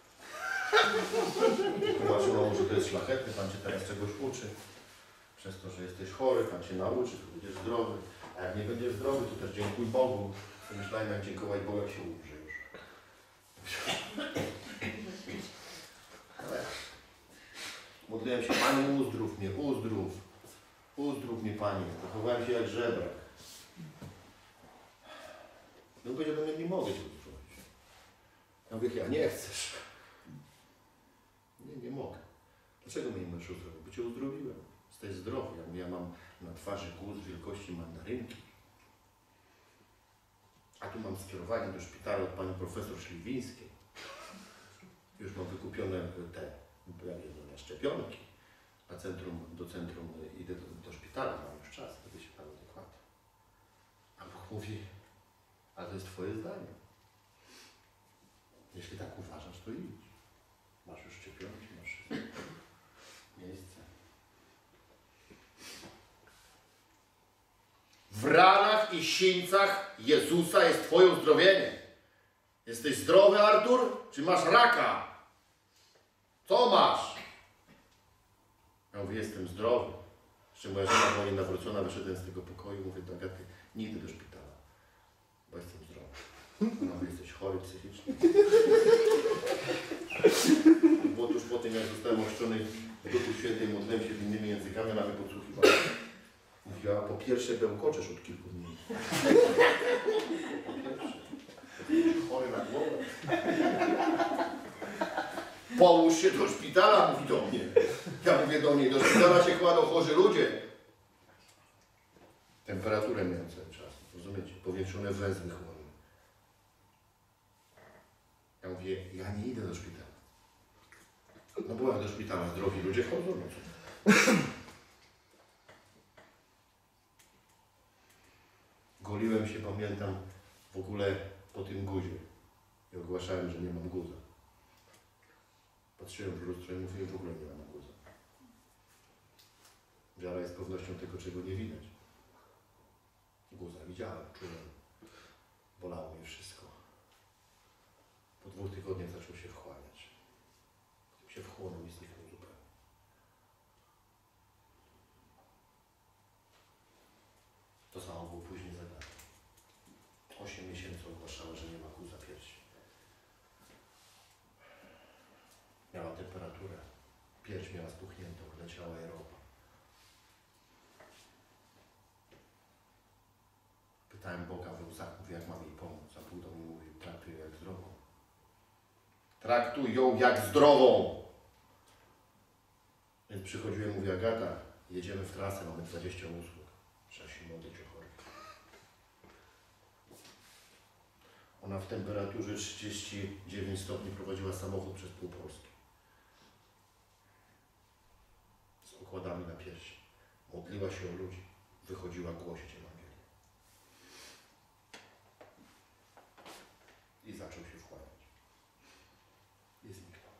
Tłumaczono mu, że to jest szlachetne, Pan Cię teraz czegoś uczy. Przez to, że jesteś chory, Pan Cię nauczy, to będziesz zdrowy. A jak nie będziesz zdrowy, to też dziękuj Bogu. Myślałem, jak dziękować Bogu, jak się umrze już. Ale modliłem się, Panie, uzdrów mnie, uzdrów. Uzdrów mnie, Panie. Zachowałem się jak żebrak. No powiedział do mnie, nie mogę Cię uzdrowić. Ja mówię, ja nie chcesz. Nie mogę. Dlaczego mnie nie możesz uzdrowić? Bo Cię uzdrowiłem. Jesteś zdrowy. Ja mówię, ja mam na twarzy guz wielkości mandarynki. A tu mam skierowanie do szpitala od pani profesor Śliwińskiej. Już mam wykupione na szczepionki. A do centrum idę do szpitala, mam już czas, kiedy się pan adekwatnie. A Bóg mówi, a to jest Twoje zdanie. Jeśli tak uważasz, to idź. Masz już szczepionki, masz miejsce. W ranach i sińcach Jezusa jest Twoje uzdrowienie. Jesteś zdrowy, Artur? Czy masz raka? Co masz? Ja mówię, jestem zdrowy. Jeszcze moja żona była nienawrócona, wyszedłem z tego pokoju, mówię do Agaty, nigdy do szpitala, bo jestem zdrowy. Ona mówi, jesteś chory psychicznie. Bo tuż po tym, jak zostałem ochrzczony w Duchu Świętym, modliłem się innymi językami, ona mnie podsłuchiwała. Mówiła, po pierwsze bełkoczesz od kilku dni. Po pierwsze. Jesteś chory na głowę. Połóż się do szpitala, mówi do mnie. Ja mówię do niej, do szpitala się kładą chorzy ludzie. Temperaturę miałem cały czas, rozumiecie? Powiększone węzły chłonne. Ja mówię, ja nie idę do szpitala. No bo jak do szpitala zdrowi ludzie chodzą, no co? Goliłem się, pamiętam, w ogóle po tym guzie. I ogłaszałem, że nie mam guza. Patrzyłem w lustro i mówię, w ogóle nie mam guza. Wiara jest pewnością tego, czego nie widać. Guza widziałem, czułem. Bolało mnie wszystko. Po 2 tygodniach zaczął się wchłaniać. Się wchłonął i zniknął zupełnie. To samo było później z Agatą. 8 miesięcy ogłaszała, że nie ma guza piersi. Miała temperaturę. Pierś miała spuchniętą, leciała aeroba. Pytałem Boga we łzach, mówię, jak mam jej pomóc. A Bóg do mnie mówił, traktuj ją jak zdrową. Traktuj ją jak zdrową! Więc przychodziłem, mówię, Agata, jedziemy w trasę, mamy 20 usług. Trzeba się modlić o chorych. Ona w temperaturze 39 stopni prowadziła samochód przez pół Polski. Z okładami na piersi. Modliła się o ludzi. Wychodziła głosić Ewangelię. I zaczął się wchłaniać. I zniknął.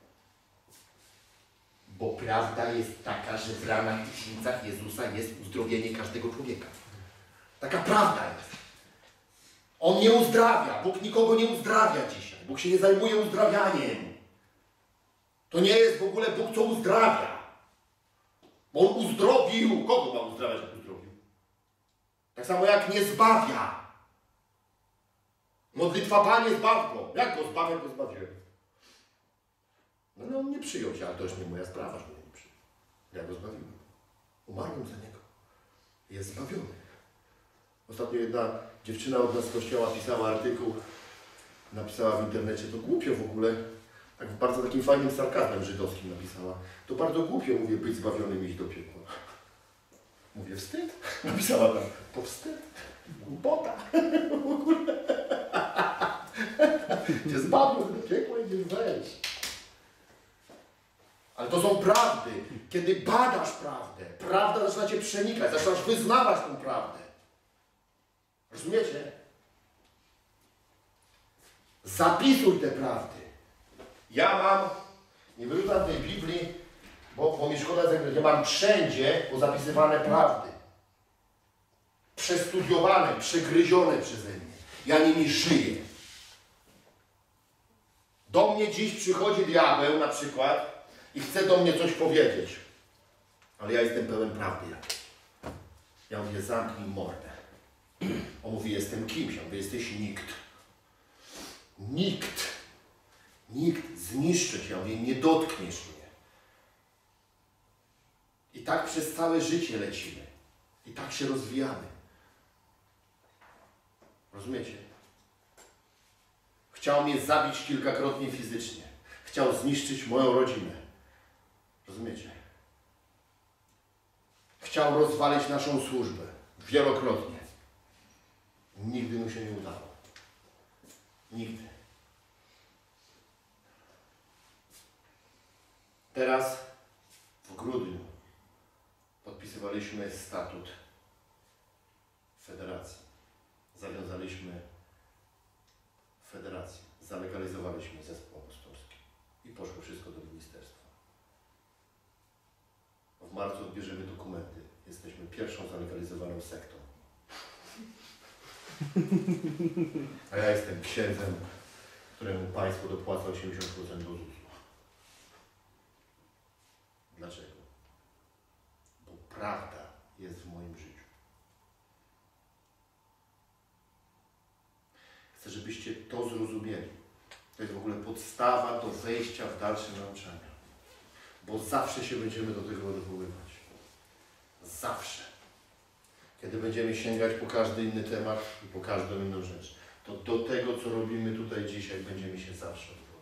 Bo prawda jest taka, że w ranach tysięcach Jezusa jest uzdrowienie każdego człowieka. Taka prawda jest. On nie uzdrawia. Bóg nikogo nie uzdrawia dzisiaj. Bóg się nie zajmuje uzdrawianiem. To nie jest w ogóle Bóg, co uzdrawia. Bo On uzdrowił. Kogo ma uzdrawiać, jak uzdrowił? Tak samo jak nie zbawia. Modlitwa Panie, zbaw go. Jak go zbawię, go zbawiłem. No ale on nie przyjął się, ale to już nie moja sprawa, że mnie nie przyjął. Ja go zbawiłem. Umarłem za niego. Jest zbawiony. Ostatnio jedna dziewczyna od nas z kościoła pisała artykuł, napisała w internecie, to głupio w ogóle, tak w bardzo takim fajnym sarkazmem żydowskim napisała. To bardzo głupio, mówię, być zbawionym i iść do piekła. Mówię, wstyd? Napisała tam, to wstyd, głupota. W ogóle. Cię zbawił do piekła i idziesz wejść. Ale to są prawdy. Kiedy badasz prawdę, prawda zaczyna cię przenikać, zaczynasz wyznawać tę prawdę. Rozumiecie? Zapisuj te prawdy. Ja mam, nie wyrzucam tej Biblii, bo mi szkoda, że mam wszędzie pozapisywane prawdy. Przestudiowane, przegryzione przeze mnie. Ja nimi żyję. Do mnie dziś przychodzi diabeł na przykład i chce do mnie coś powiedzieć. Ale ja jestem pełen prawdy. Ja mówię, zamknij mordę. On mówi, jestem kimś. Ja mówię, jesteś nikt. Nikt. Nikt zniszczy cię. Ja mówię, nie dotkniesz mnie. I tak przez całe życie lecimy. I tak się rozwijamy. Rozumiecie? Chciał mnie zabić kilkakrotnie fizycznie. Chciał zniszczyć moją rodzinę. Rozumiecie? Chciał rozwalić naszą służbę. Wielokrotnie. Nigdy mu się nie udało. Nigdy. Teraz w grudniu podpisywaliśmy statut federacji. Zawiązaliśmy federację. Zalegalizowaliśmy zespół apostolski. I poszło wszystko do ministerstwa. W marcu odbierzemy dokumenty. Jesteśmy pierwszą zalegalizowaną sektą. A ja jestem księdzem, któremu państwo dopłaca 80% do ZUS-u. Dlaczego? Bo prawda jest w moim życiu. Chcę, żebyście to zrozumieli. To jest w ogóle podstawa do wejścia w dalsze nauczania. Bo zawsze się będziemy do tego odwoływać. Zawsze. Kiedy będziemy sięgać po każdy inny temat i po każdą inną rzecz, to do tego, co robimy tutaj dzisiaj, będziemy się zawsze odwoływać.